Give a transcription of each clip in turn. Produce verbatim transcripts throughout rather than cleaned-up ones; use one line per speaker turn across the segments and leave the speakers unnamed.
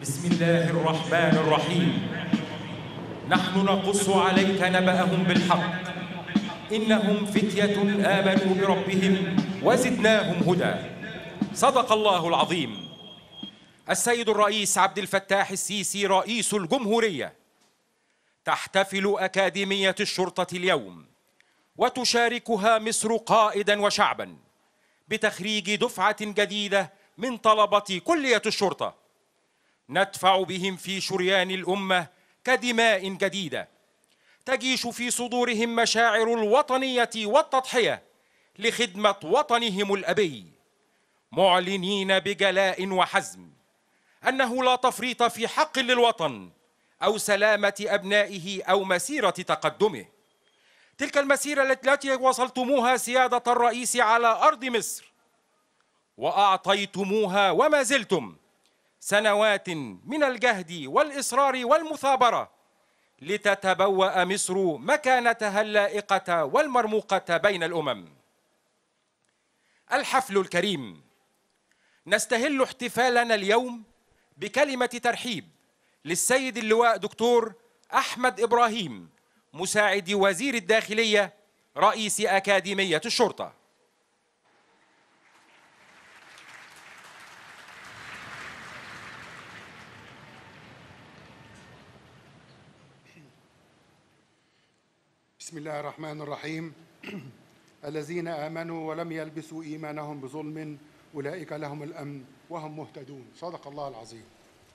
بسم الله الرحمن الرحيم. نحن نقص عليك نبأهم بالحق، إنهم فتية آمنوا بربهم وزدناهم هدى. صدق الله العظيم. السيد الرئيس عبد الفتاح السيسي رئيس الجمهورية. تحتفل أكاديمية الشرطة اليوم وتشاركها مصر قائداً وشعباً بتخريج دفعة جديدة من طلبة كلية الشرطة، ندفع بهم في شريان الأمة كدماء جديدة تجيش في صدورهم مشاعر الوطنية والتضحية لخدمة وطنهم الأبي، معلنين بجلاء وحزم أنه لا تفريط في حق للوطن أو سلامة أبنائه أو مسيرة تقدمه. تلك المسيرة التي وصلتموها سيادة الرئيس على أرض مصر وأعطيتموها وما زلتم سنوات من الجهد والإصرار والمثابرة لتتبوأ مصر مكانتها اللائقة والمرموقة بين الأمم. الحفل الكريم، نستهل احتفالنا اليوم بكلمة ترحيب للسيد اللواء دكتور أحمد إبراهيم، مساعد وزير الداخلية رئيس أكاديمية الشرطة.
بسم الله الرحمن الرحيم. الذين آمنوا ولم يلبسوا إيمانهم بظلم أولئك لهم الأمن وهم مهتدون. صدق الله العظيم.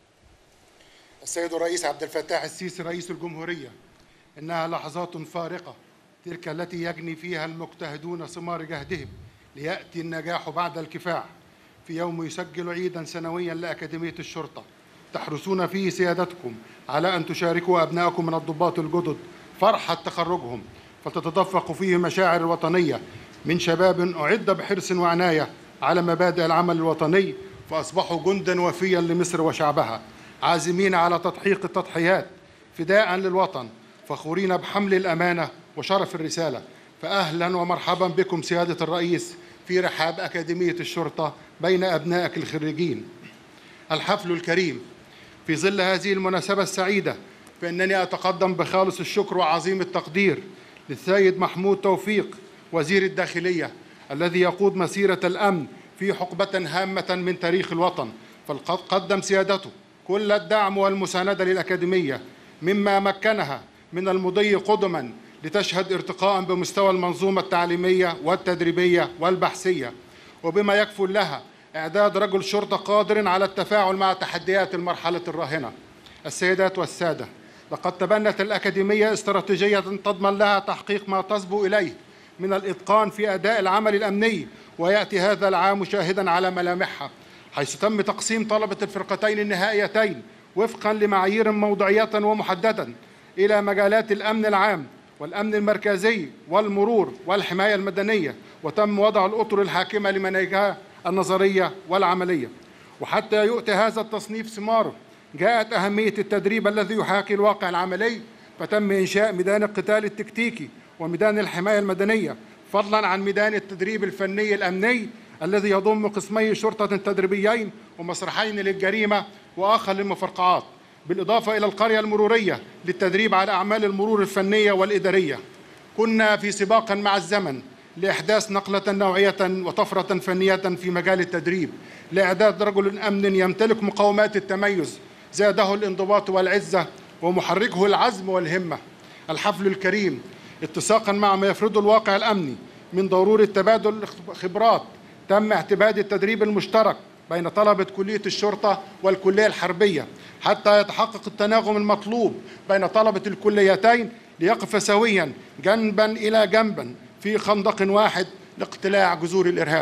السيد الرئيس عبد الفتاح السيسي رئيس الجمهورية، إنها لحظات فارقة تلك التي يجني فيها المجتهدون ثمار جهدهم ليأتي النجاح بعد الكفاح، في يوم يسجل عيداً سنوياً لأكاديمية الشرطة تحرصون فيه سيادتكم على أن تشاركوا أبنائكم من الضباط الجدد فرحة تخرجهم، فتتدفق فيه مشاعر الوطنية من شباب أعد بحرص وعناية على مبادئ العمل الوطني، فأصبحوا جنداً وفياً لمصر وشعبها، عازمين على تضحية التضحيات فداءً للوطن، فخورين بحمل الأمانة وشرف الرسالة. فأهلاً ومرحباً بكم سيادة الرئيس في رحاب أكاديمية الشرطة بين أبنائك الخريجين. الحفل الكريم في ظل هذه المناسبة السعيدة، فإنني أتقدم بخالص الشكر وعظيم التقدير للسيد محمود توفيق وزير الداخلية، الذي يقود مسيرة الأمن في حقبة هامة من تاريخ الوطن، فقد قدم سيادته كل الدعم والمساندة للأكاديمية، مما مكنها من المضي قدما لتشهد ارتقاء بمستوى المنظومة التعليمية والتدريبية والبحثية، وبما يكفل لها إعداد رجل شرطة قادر على التفاعل مع تحديات المرحلة الراهنة. السيدات والسادة، لقد تبنت الأكاديمية استراتيجية تضمن لها تحقيق ما تصبو إليه من الإتقان في أداء العمل الأمني، ويأتي هذا العام شاهداً على ملامحها، حيث تم تقسيم طلبة الفرقتين النهائيتين وفقاً لمعايير موضوعية ومحددة إلى مجالات الأمن العام والأمن المركزي والمرور والحماية المدنية، وتم وضع الأطر الحاكمة لمناهجها النظرية والعملية. وحتى يؤتي هذا التصنيف ثماره، جاءت أهمية التدريب الذي يحاكي الواقع العملي، فتم إنشاء ميدان القتال التكتيكي وميدان الحماية المدنية، فضلاً عن ميدان التدريب الفني الأمني الذي يضم قسمي شرطة تدريبيين ومسرحين للجريمة وآخر للمفرقعات، بالإضافة إلى القرية المرورية للتدريب على أعمال المرور الفنية والإدارية. كنا في سباق مع الزمن لإحداث نقلة نوعية وطفرة فنية في مجال التدريب لإعداد رجل أمن يمتلك مقومات التميز زاده الانضباط والعزة ومحركه العزم والهمة. الحفل الكريم اتساقا مع ما يفرضه الواقع الأمني من ضرورة تبادل خبرات، تم اعتماد التدريب المشترك بين طلبة كلية الشرطة والكلية الحربية حتى يتحقق التناغم المطلوب بين طلبة الكليتين ليقف سويا جنبا إلى جنبا في خندق واحد لاقتلاع جذور الإرهاب.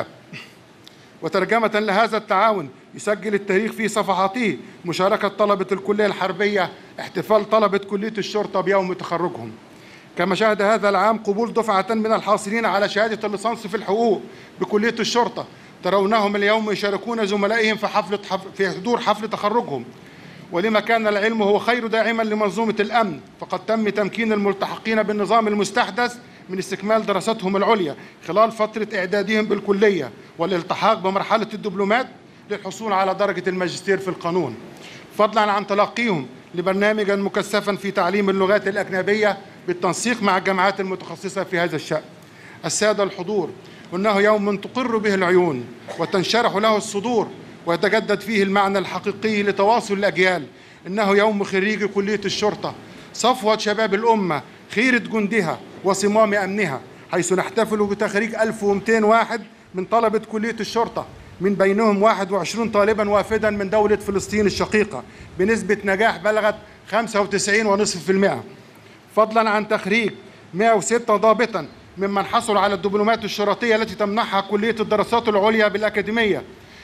وترجمة لهذا التعاون، يسجل التاريخ في صفحاته مشاركة طلبة الكلية الحربية احتفال طلبة كلية الشرطة بيوم تخرجهم. كما شهد هذا العام قبول دفعة من الحاصلين على شهادة الليسانس في الحقوق بكلية الشرطة، ترونهم اليوم يشاركون زملائهم في حفلة في حضور حفل تخرجهم. ولما كان العلم هو خير داعما لمنظومة الأمن، فقد تم تمكين الملتحقين بالنظام المستحدث من استكمال دراستهم العليا خلال فترة إعدادهم بالكلية والالتحاق بمرحلة الدبلومات للحصول على درجة الماجستير في القانون. فضلا عن تلقيهم لبرنامجا مكثفا في تعليم اللغات الأجنبية بالتنسيق مع الجامعات المتخصصة في هذا الشأن. السادة الحضور، إنه يوم تقر به العيون وتنشرح له الصدور ويتجدد فيه المعنى الحقيقي لتواصل الأجيال. إنه يوم خريجي كلية الشرطة، صفوة شباب الأمة، خيرة جندها وصمام أمنها، حيث نحتفل بتخريج ألف ومئتين واحد من طلبة كلية الشرطة، من بينهم واحد وعشرين طالبا وافدا من دولة فلسطين الشقيقة بنسبة نجاح بلغت خمسة وتسعين فاصلة خمسة بالمئة، فضلا عن تخريج مئة وستة ضابطا ممن حصلوا على الدبلومات الشرطية التي تمنحها كلية الدراسات العليا بالأكاديمية،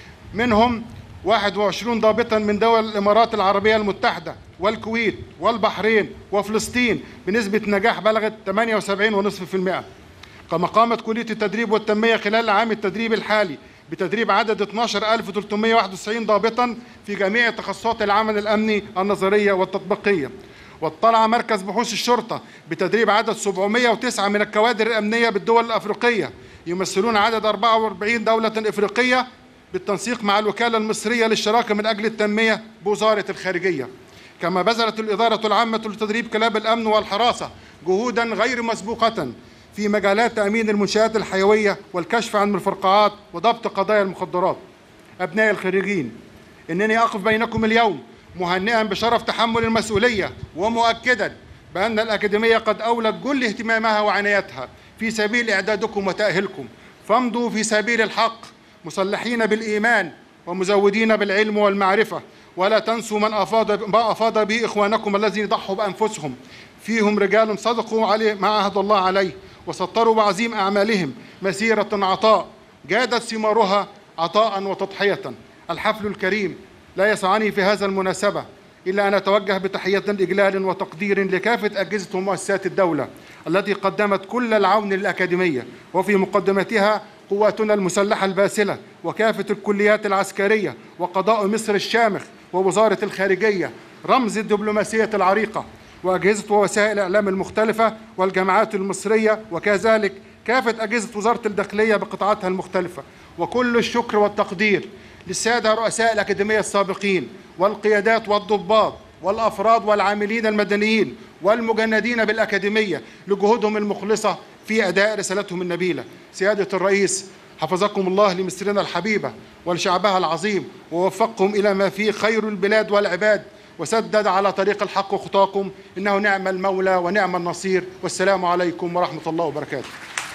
منهم واحد وعشرين ضابطا من دول الإمارات العربية المتحدة والكويت والبحرين وفلسطين بنسبة نجاح بلغت ثمانية وسبعين فاصلة خمسة بالمئة. كما قامت كلية التدريب والتنمية خلال العام التدريب الحالي بتدريب عدد اثني عشر ألف وثلاثمئة وواحد وتسعين ضابطا في جميع تخصصات العمل الأمني النظرية والتطبيقية. واطلع مركز بحوث الشرطة بتدريب عدد سبعمئة وتسعة من الكوادر الأمنية بالدول الأفريقية، يمثلون عدد أربعة وأربعين دولة إفريقية بالتنسيق مع الوكالة المصرية للشراكة من أجل التنمية بوزارة الخارجية. كما بذلت الإدارة العامة لتدريب كلاب الأمن والحراسة جهودا غير مسبوقة في مجالات تأمين المنشآت الحيوية والكشف عن المفرقعات وضبط قضايا المخدرات. أبناء الخريجين، إنني أقف بينكم اليوم مهنئا بشرف تحمل المسؤولية، ومؤكدا بأن الأكاديمية قد أولت كل اهتمامها وعنايتها في سبيل إعدادكم وتأهيلكم، فامضوا في سبيل الحق مسلحين بالإيمان ومزودين بالعلم والمعرفة، ولا تنسوا من أفاض ما أفاض به إخوانكم الذين ضحوا بأنفسهم، فيهم رجال صدقوا عليه ما عهد الله عليه وسطروا بعظيم أعمالهم مسيرة عطاء جادت ثمارها عطاء وتضحية. الحفل الكريم لا يسعني في هذا المناسبة إلا أن أتوجه بتحية إجلال وتقدير لكافة أجهزة ومؤسسات الدولة التي قدمت كل العون للأكاديمية، وفي مقدمتها قواتنا المسلحة الباسلة وكافة الكليات العسكرية وقضاء مصر الشامخ ووزارة الخارجية رمز الدبلوماسية العريقة، وأجهزة ووسائل الإعلام المختلفة والجامعات المصرية، وكذلك كافة أجهزة وزارة الداخلية بقطاعاتها المختلفة. وكل الشكر والتقدير للسادة رؤساء الأكاديمية السابقين والقيادات والضباط والأفراد والعاملين المدنيين والمجندين بالأكاديمية لجهودهم المخلصة في أداء رسالتهم النبيلة. سيادة الرئيس، حفظكم الله لمصرنا الحبيبة ولشعبها العظيم، ووفقكم إلى ما فيه خير البلاد والعباد، وسدد على طريق الحق خطاكم، إنه نعم المولى ونعم النصير. والسلام عليكم ورحمة الله وبركاته.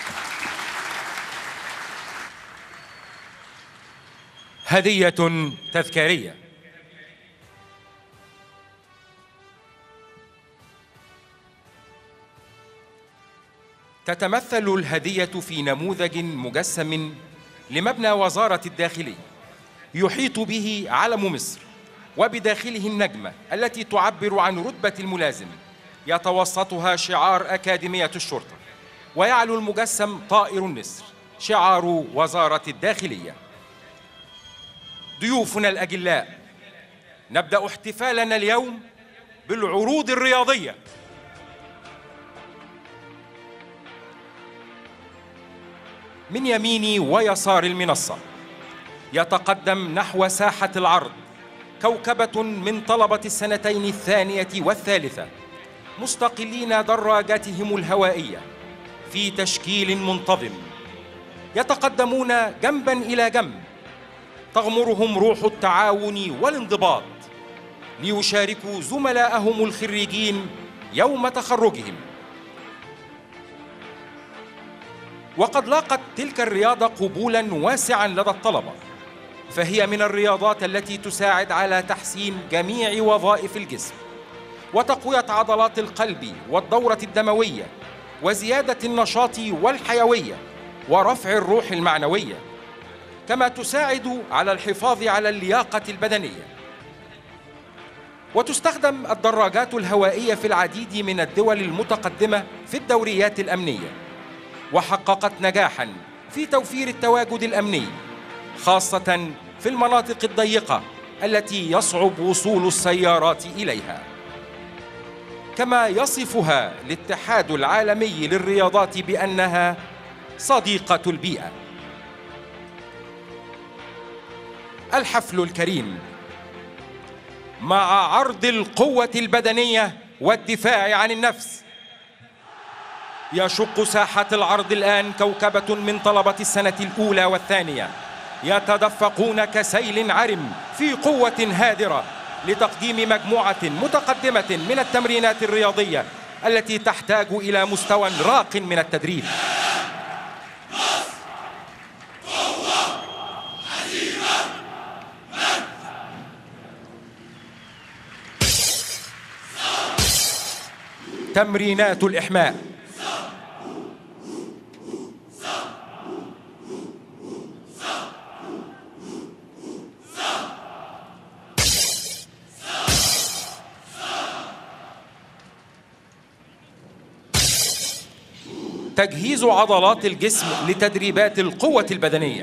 هدية تذكارية. تتمثل الهدية في نموذج مجسم لمبنى وزارة الداخلية يحيط به علم مصر، وبداخله النجمة التي تعبر عن رتبة الملازم، يتوسطها شعار أكاديمية الشرطة، ويعلو المجسم طائر النسر شعار وزارة الداخلية. ضيوفنا الأجلاء، نبدأ احتفالنا اليوم بالعروض الرياضية. من يمين ويسار المنصة يتقدم نحو ساحة العرض كوكبة من طلبة السنتين الثانية والثالثة، مستقلين دراجاتهم الهوائية في تشكيل منتظم، يتقدمون جنباً إلى جنب، تغمرهم روح التعاون والانضباط ليشاركوا زملائهم الخريجين يوم تخرجهم. وقد لاقت تلك الرياضة قبولاً واسعاً لدى الطلبة، فهي من الرياضات التي تساعد على تحسين جميع وظائف الجسم، وتقوية عضلات القلب والدورة الدموية، وزيادة النشاط والحيوية، ورفع الروح المعنوية، كما تساعد على الحفاظ على اللياقة البدنية. وتستخدم الدراجات الهوائية في العديد من الدول المتقدمة في الدوريات الأمنية، وحققت نجاحاً في توفير التواجد الأمني، خاصة في المناطق الضيقة التي يصعب وصول السيارات إليها. كما يصفها الاتحاد العالمي للرياضات بأنها صديقة البيئة. الحفل الكريم مع عرض القوة البدنية والدفاع عن النفس. يشق ساحة العرض الآن كوكبة من طلبة السنة الأولى والثانية، يتدفقون كسيل عرم في قوة هادرة لتقديم مجموعة متقدمة من التمرينات الرياضية التي تحتاج إلى مستوى راق من التدريب. تمرينات الإحماء. تجهيز عضلات الجسم لتدريبات القوة البدنية.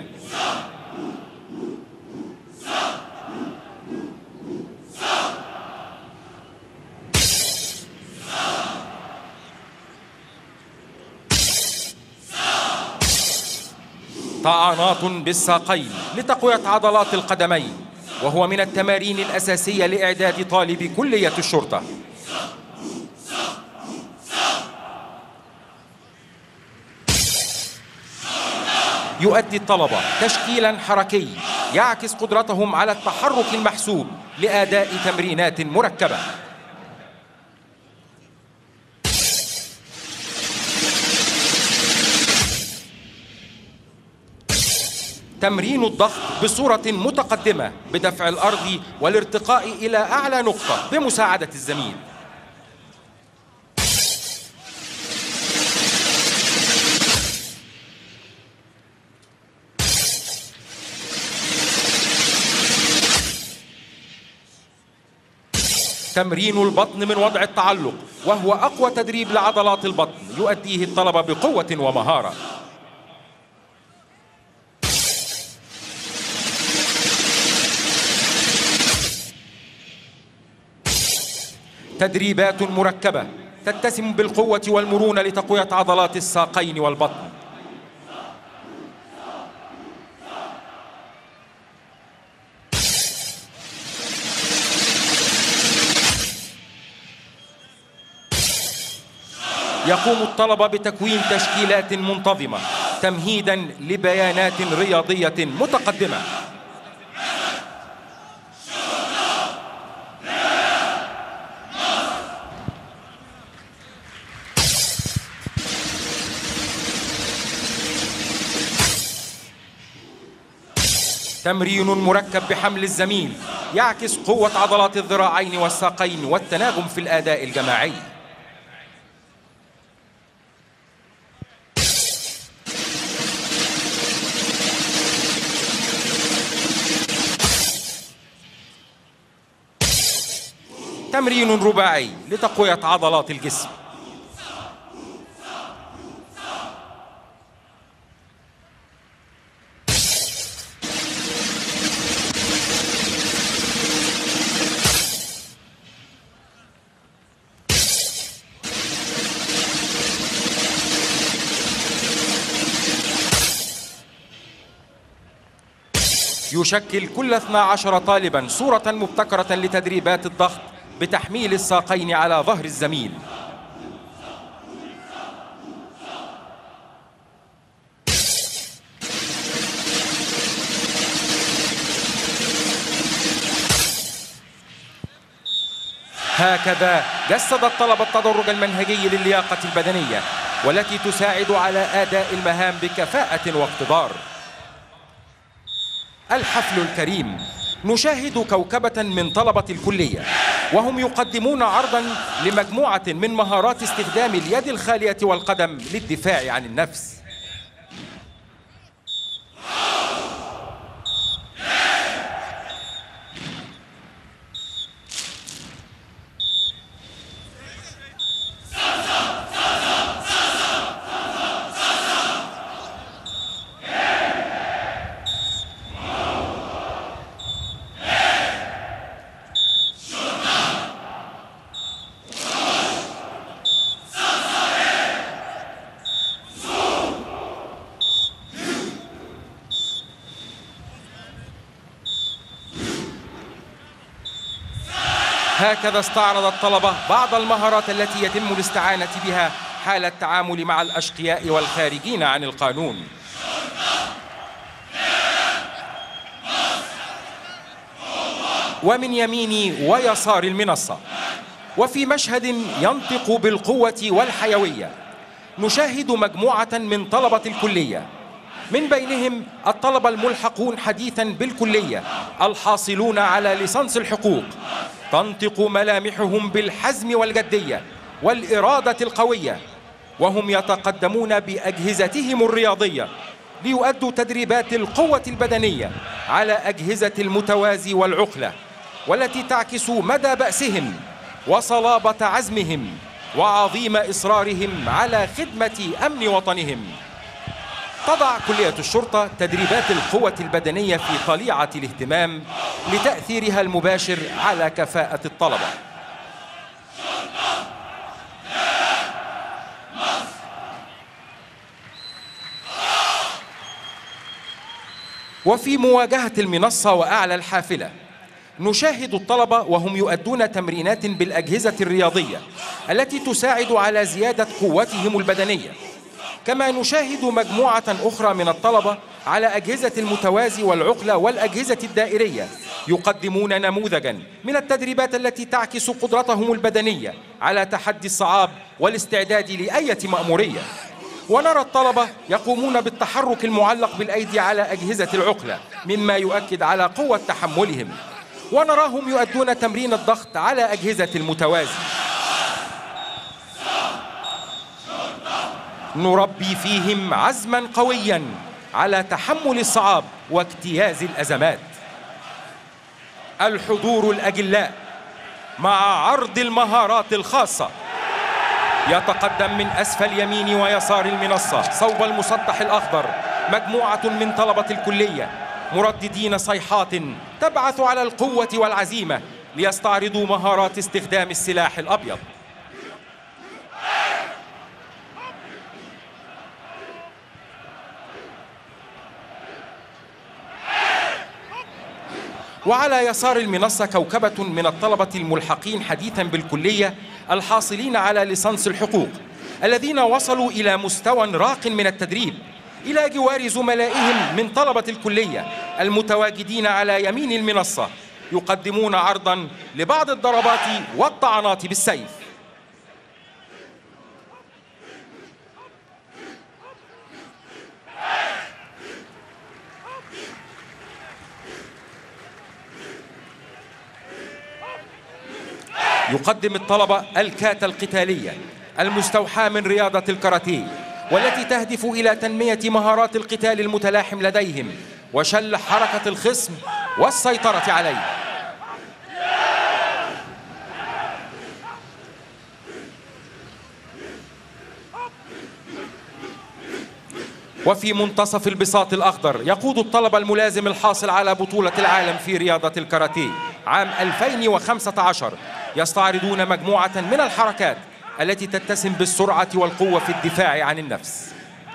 طعنات بالساقين لتقوية عضلات القدمين، وهو من التمارين الأساسية لإعداد طالب كلية الشرطة. يؤدي الطلبة تشكيلا حركي يعكس قدرتهم على التحرك المحسوب لأداء تمرينات مركبة. تمرين الضغط بصورة متقدمة بدفع الأرض والارتقاء إلى أعلى نقطة بمساعدة الزميل. تمرين البطن من وضع التعلق، وهو أقوى تدريب لعضلات البطن يؤديه الطلبة بقوة ومهارة. تدريبات مركبة تتسم بالقوة والمرونة لتقوية عضلات الساقين والبطن. يقوم الطلبة بتكوين تشكيلات منتظمة تمهيدا لبيانات رياضية متقدمة. تمرين مركب بحمل الزميل يعكس قوة عضلات الذراعين والساقين والتناغم في الأداء الجماعي. تمرين رباعي لتقوية عضلات الجسم. يشكل كل اثنا عشر طالبا صورة مبتكرة لتدريبات الضغط بتحميل الساقين على ظهر الزميل. هكذا جسد الطلبة التدرج المنهجي للياقة البدنية، والتي تساعد على أداء المهام بكفاءة واقتدار. الحفل الكريم، نشاهد كوكبة من طلبة الكلية وهم يقدمون عرضا لمجموعة من مهارات استخدام اليد الخالية والقدم للدفاع عن النفس. هكذا استعرض الطلبة بعض المهارات التي يتم الاستعانة بها حال التعامل مع الأشقياء والخارجين عن القانون. ومن يمين ويسار المنصة، وفي مشهد ينطق بالقوة والحيوية، نشاهد مجموعة من طلبة الكلية، من بينهم الطلبة الملحقون حديثا بالكلية الحاصلون على ليسانس الحقوق، تنطق ملامحهم بالحزم والجدية والإرادة القوية، وهم يتقدمون بأجهزتهم الرياضية ليؤدوا تدريبات القوة البدنية على أجهزة المتوازي والعقلة، والتي تعكس مدى بأسهم وصلابة عزمهم وعظيم إصرارهم على خدمة أمن وطنهم. تضع كلية الشرطة تدريبات القوة البدنية في طليعة الاهتمام لتأثيرها المباشر على كفاءة الطلبة. وفي مواجهة المنصة وأعلى الحافلة، نشاهد الطلبة وهم يؤدون تمرينات بالأجهزة الرياضية التي تساعد على زيادة قوتهم البدنية، كما نشاهد مجموعة أخرى من الطلبة على أجهزة المتوازي والعقلة والأجهزة الدائرية يقدمون نموذجاً من التدريبات التي تعكس قدرتهم البدنية على تحدي الصعاب والاستعداد لأية مأمورية. ونرى الطلبة يقومون بالتحرك المعلق بالأيدي على أجهزة العقلة، مما يؤكد على قوة تحملهم، ونراهم يؤدون تمرين الضغط على أجهزة المتوازي. نربي فيهم عزماً قوياً على تحمل الصعاب واجتياز الأزمات. الحضور الأجلاء مع عرض المهارات الخاصة. يتقدم من أسفل يمين ويسار المنصة صوب المسطح الأخضر مجموعة من طلبة الكلية مرددين صيحات تبعث على القوة والعزيمة ليستعرضوا مهارات استخدام السلاح الأبيض. وعلى يسار المنصة كوكبة من الطلبة الملحقين حديثا بالكلية الحاصلين على ليسانس الحقوق، الذين وصلوا إلى مستوى راق من التدريب، إلى جوار زملائهم من طلبة الكلية المتواجدين على يمين المنصة، يقدمون عرضا لبعض الضربات والطعنات بالسيف. يقدم الطلبة الكاتا القتالية المستوحاة من رياضة الكاراتيه، والتي تهدف إلى تنمية مهارات القتال المتلاحم لديهم وشل حركة الخصم والسيطرة عليه. وفي منتصف البساط الأخضر يقود الطلبة الملازم الحاصل على بطولة العالم في رياضة الكاراتيه عام ألفين وخمسة عشر يستعرضون مجموعة من الحركات التي تتسم بالسرعة والقوة في الدفاع عن النفس.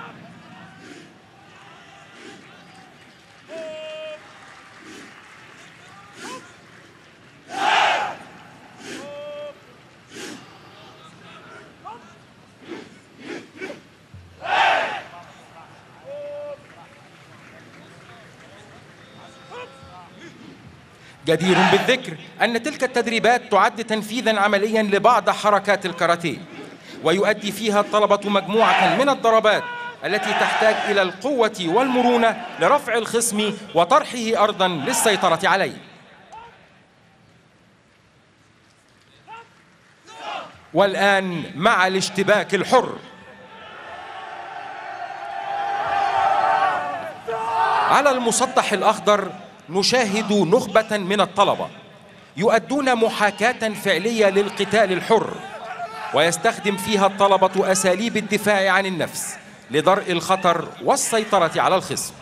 جدير بالذكر أن تلك التدريبات تعد تنفيذاً عملياً لبعض حركات الكاراتيه، ويؤدي فيها الطلبة مجموعة من الضربات التي تحتاج إلى القوة والمرونة لرفع الخصم وطرحه أرضاً للسيطرة عليه. والآن مع الاشتباك الحر. على المسطح الأخضر نشاهد نخبة من الطلبة يؤدون محاكاة فعلية للقتال الحر، ويستخدم فيها الطلبة أساليب الدفاع عن النفس لدرء الخطر والسيطرة على الخصم.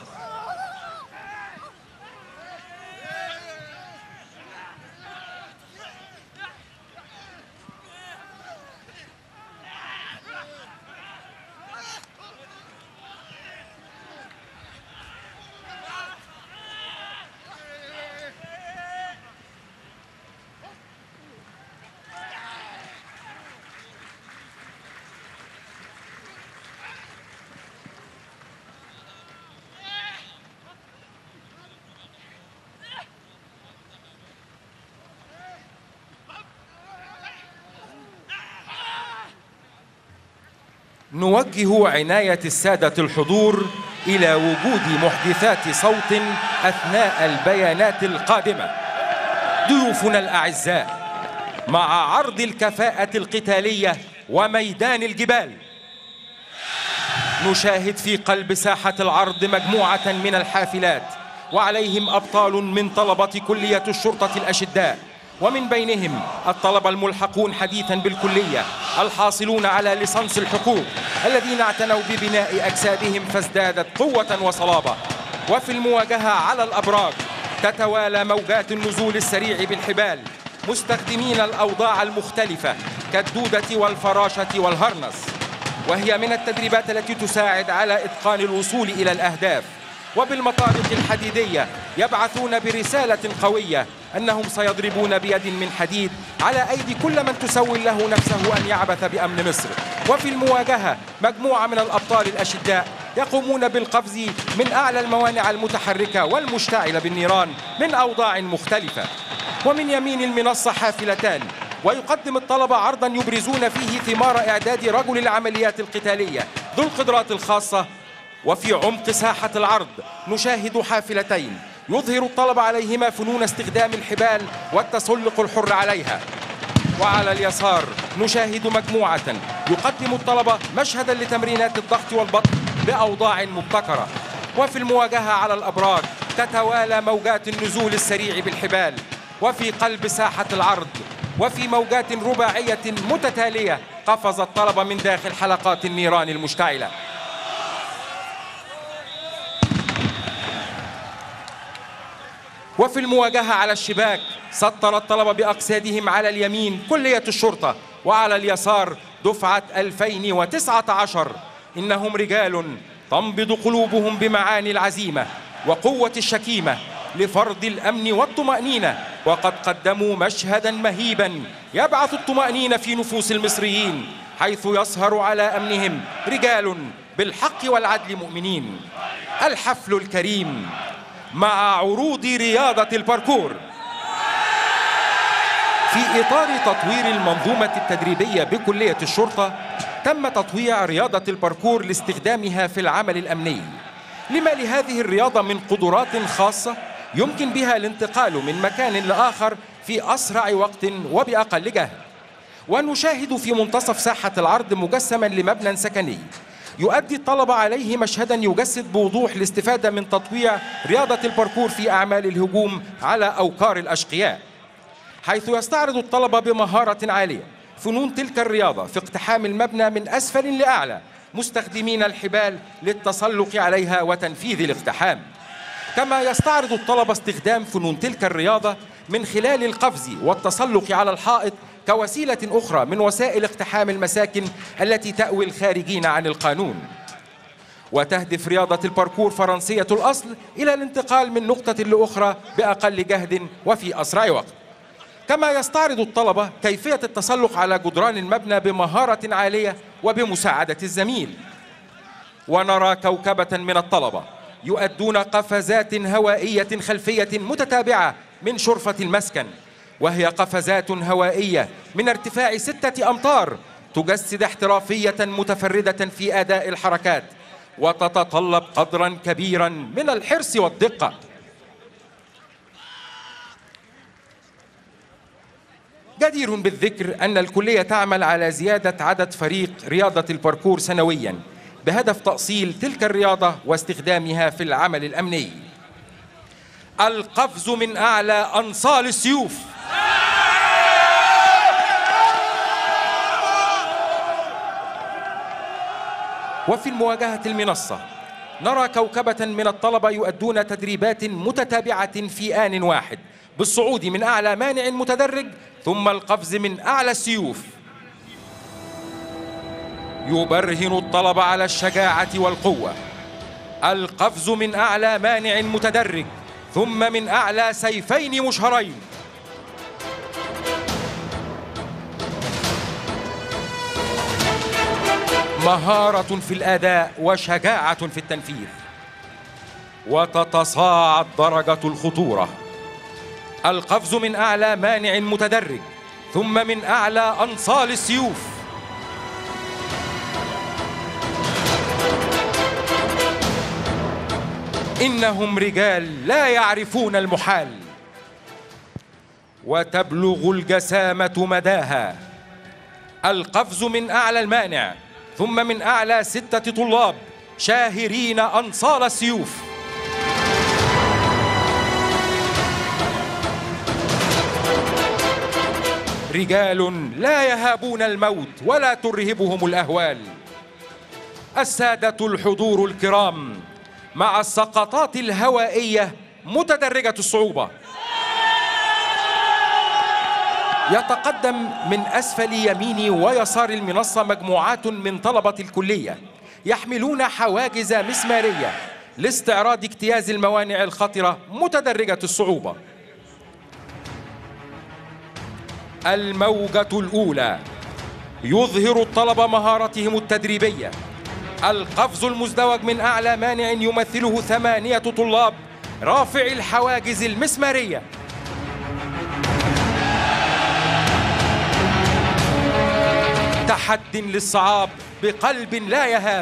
نوجه عناية السادة الحضور إلى وجود محدثات صوت أثناء البيانات القادمة. ضيوفنا الأعزاء، مع عرض الكفاءة القتالية وميدان الجبال، نشاهد في قلب ساحة العرض مجموعة من الحافلات، وعليهم أبطال من طلبة كلية الشرطة الأشداء، ومن بينهم الطلبة الملحقون حديثا بالكلية الحاصلون على ليسانس الحقوق، الذين اعتنوا ببناء أجسادهم فازدادت قوة وصلابة. وفي المواجهة على الأبراج تتوالى موجات النزول السريع بالحبال، مستخدمين الأوضاع المختلفة كالدودة والفراشة والهرنس، وهي من التدريبات التي تساعد على إتقان الوصول إلى الأهداف. وبالمطارق الحديدية يبعثون برسالة قوية أنهم سيضربون بيد من حديد على أيدي كل من تسول له نفسه أن يعبث بأمن مصر. وفي المواجهة مجموعة من الأبطال الأشداء يقومون بالقفز من أعلى الموانع المتحركة والمشتعلة بالنيران من أوضاع مختلفة. ومن يمين المنصة حافلتان، ويقدم الطلبة عرضا يبرزون فيه ثمار إعداد رجل العمليات القتالية ذو القدرات الخاصة. وفي عمق ساحة العرض نشاهد حافلتين يظهر الطلبة عليهما فنون استخدام الحبال والتسلق الحر عليها. وعلى اليسار نشاهد مجموعة يقدم الطلبة مشهدا لتمرينات الضغط والبطن بأوضاع مبتكرة. وفي المواجهة على الأبراج تتوالى موجات النزول السريع بالحبال. وفي قلب ساحة العرض وفي موجات رباعية متتالية قفز الطلبة من داخل حلقات النيران المشتعلة. وفي المواجهة على الشباك سطر الطلبة بأقسادهم على اليمين كلية الشرطة، وعلى اليسار دفعة ألفين وتسعة عشر. إنهم رجال تنبض قلوبهم بمعاني العزيمة وقوة الشكيمة لفرض الأمن والطمأنينة، وقد قدموا مشهدا مهيبا يبعث الطمأنينة في نفوس المصريين، حيث يسهر على أمنهم رجال بالحق والعدل مؤمنين. الحفل الكريم مع عروض رياضة الباركور. في إطار تطوير المنظومة التدريبية بكلية الشرطة، تم تطويع رياضة الباركور لاستخدامها في العمل الأمني، لما لهذه الرياضة من قدرات خاصة يمكن بها الانتقال من مكان لآخر في أسرع وقت وبأقل جهد. ونشاهد في منتصف ساحة العرض مجسما لمبنى سكني يؤدي الطلبة عليه مشهدا يجسد بوضوح الاستفادة من تطويع رياضة الباركور في أعمال الهجوم على أوكار الأشقياء، حيث يستعرض الطلبة بمهارة عالية فنون تلك الرياضة في اقتحام المبنى من أسفل لأعلى، مستخدمين الحبال للتسلق عليها وتنفيذ الاقتحام. كما يستعرض الطلبة استخدام فنون تلك الرياضة من خلال القفز والتسلق على الحائط كوسيلة أخرى من وسائل اقتحام المساكن التي تأوي الخارجين عن القانون. وتهدف رياضة الباركور فرنسية الأصل إلى الانتقال من نقطة لأخرى بأقل جهد وفي أسرع وقت. كما يستعرض الطلبة كيفية التسلق على جدران المبنى بمهارة عالية وبمساعدة الزميل. ونرى كوكبة من الطلبة يؤدون قفزات هوائية خلفية متتابعة من شرفة المسكن، وهي قفزات هوائية من ارتفاع ستة أمتار تجسد احترافية متفردة في أداء الحركات، وتتطلب قدرا كبيرا من الحرص والدقة. جدير بالذكر أن الكلية تعمل على زيادة عدد فريق رياضة الباركور سنويا بهدف تأصيل تلك الرياضة واستخدامها في العمل الأمني. القفز من أعلى أنصال السيوف. وفي المواجهة المنصة نرى كوكبة من الطلبة يؤدون تدريبات متتابعة في آن واحد بالصعود من أعلى مانع متدرج ثم القفز من أعلى السيوف. يبرهن الطلبة على الشجاعة والقوة. القفز من أعلى مانع متدرج ثم من أعلى سيفين مشهرين. مهارة في الأداء وشجاعة في التنفيذ. وتتصاعد درجة الخطورة. القفز من أعلى مانع متدرج ثم من أعلى أنصال السيوف. إنهم رجال لا يعرفون المحال، وتبلغ الجسامة مداها. القفز من أعلى المانع، ثم من أعلى ستة طلاب شاهرين أنصال السيوف. رجال لا يهابون الموت ولا ترهبهم الأهوال. السادة الحضور الكرام، مع السقطات الهوائية متدرجة الصعوبة، يتقدم من أسفل يمين ويسار المنصة مجموعات من طلبة الكلية يحملون حواجز مسمارية لاستعراض اجتياز الموانع الخطرة متدرجة الصعوبة. الموجة الأولى يظهر الطلبة مهارتهم التدريبية. القفز المزدوج من أعلى مانع يمثله ثمانية طلاب رافع الحواجز المسمارية. تحد للصعاب بقلب لا يهاب.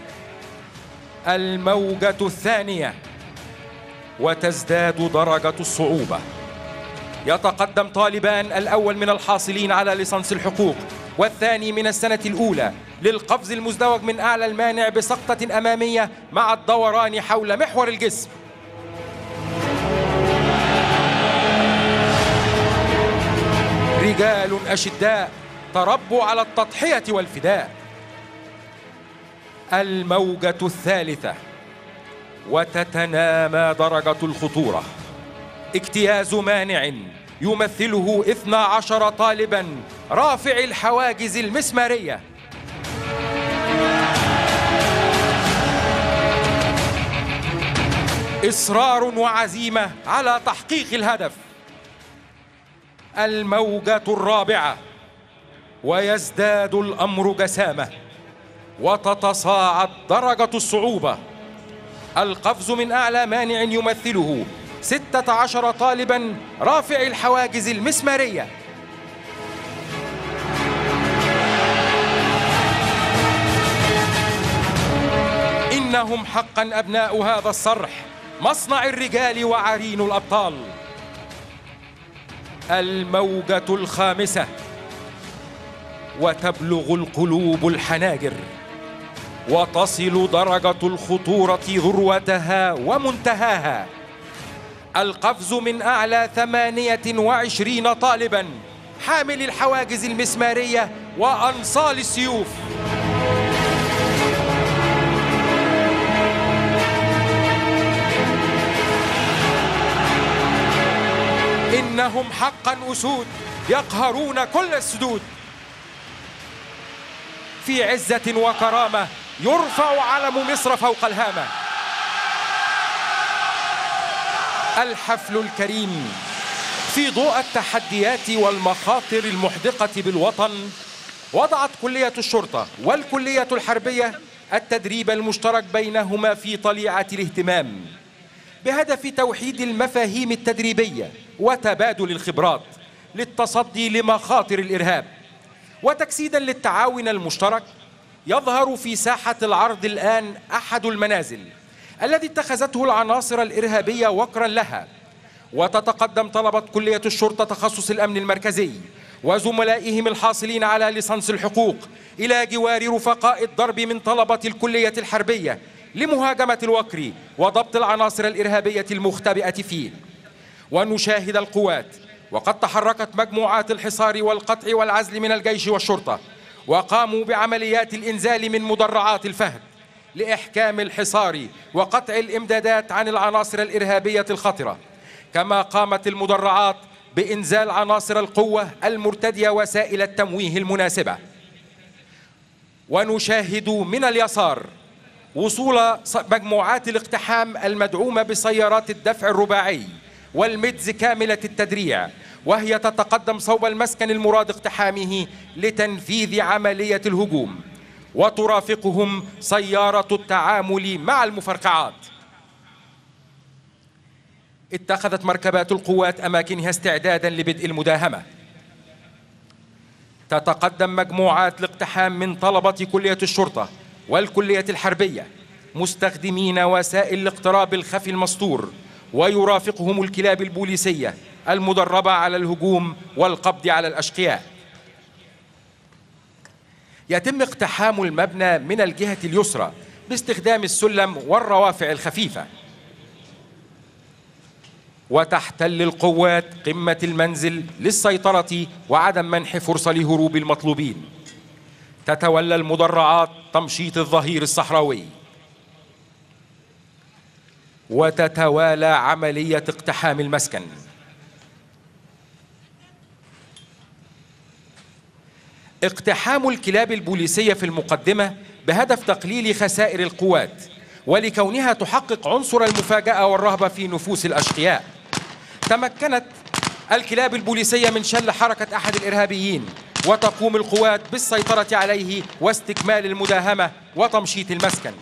الموجة الثانية وتزداد درجة الصعوبة. يتقدم طالبان، الأول من الحاصلين على ليسانس الحقوق والثاني من السنة الأولى، للقفز المزدوج من أعلى المانع بسقطة أمامية مع الدوران حول محور الجسم. رجال أشداء تربوا على التضحية والفداء. الموجة الثالثة وتتنامى درجة الخطورة. اجتياز مانع يمثله اثنا عشر طالبا رافع الحواجز المسمارية. إصرار وعزيمة على تحقيق الهدف. الموجة الرابعة ويزداد الأمر جسامة وتتصاعد درجة الصعوبة. القفز من أعلى مانع يمثله ستة عشر طالبا رافع الحواجز المسمارية. إنهم حقا أبناء هذا الصرح، مصنع الرجال وعرين الأبطال. الموجة الخامسة وتبلغ القلوب الحناجر، وتصل درجة الخطورة ذروتها ومنتهاها. القفز من أعلى ثمانية وعشرين طالبا حامل الحواجز المسمارية وأنصال السيوف. إنهم حقا أسود يقهرون كل السدود. في عزة وكرامة يرفع علم مصر فوق الهامة. الحفل الكريم في ضوء التحديات والمخاطر المحدقة بالوطن، وضعت كلية الشرطة والكلية الحربية التدريب المشترك بينهما في طليعة الاهتمام، بهدف توحيد المفاهيم التدريبية وتبادل الخبرات للتصدي لمخاطر الإرهاب. وتجسيدا للتعاون المشترك، يظهر في ساحة العرض الآن أحد المنازل الذي اتخذته العناصر الإرهابية وقرا لها. وتتقدم طلبة كلية الشرطة تخصص الأمن المركزي وزملائهم الحاصلين على ليسانس الحقوق إلى جوار رفقاء الضرب من طلبة الكلية الحربية لمهاجمة الوكر وضبط العناصر الإرهابية المختبئة فيه. ونشاهد القوات وقد تحركت مجموعات الحصار والقطع والعزل من الجيش والشرطة، وقاموا بعمليات الإنزال من مدرعات الفهد لإحكام الحصار وقطع الإمدادات عن العناصر الإرهابية الخطرة. كما قامت المدرعات بإنزال عناصر القوة المرتدية وسائل التمويه المناسبة. ونشاهد من اليسار وصول مجموعات الاقتحام المدعومة بسيارات الدفع الرباعي والميدز كاملة التدريع، وهي تتقدم صوب المسكن المراد اقتحامه لتنفيذ عملية الهجوم. وترافقهم سيارة التعامل مع المفرقعات. اتخذت مركبات القوات أماكنها استعدادا لبدء المداهمة. تتقدم مجموعات الاقتحام من طلبة كلية الشرطة والكلية الحربية مستخدمين وسائل الاقتراب الخفي المستور، ويرافقهم الكلاب البوليسية المدربة على الهجوم والقبض على الأشقياء. يتم اقتحام المبنى من الجهة اليسرى باستخدام السلم والروافع الخفيفة، وتحتل القوات قمة المنزل للسيطرة وعدم منح فرصة لهروب المطلوبين. تتولى المدرعات تمشيط الظهير الصحراوي، وتتوالى عملية اقتحام المسكن. اقتحام الكلاب البوليسية في المقدمة بهدف تقليل خسائر القوات، ولكونها تحقق عنصر المفاجأة والرهبة في نفوس الأشقياء. تمكنت الكلاب البوليسية من شل حركة أحد الإرهابيين، وتقوم القوات بالسيطرة عليه واستكمال المداهمة وتمشيط المسكن.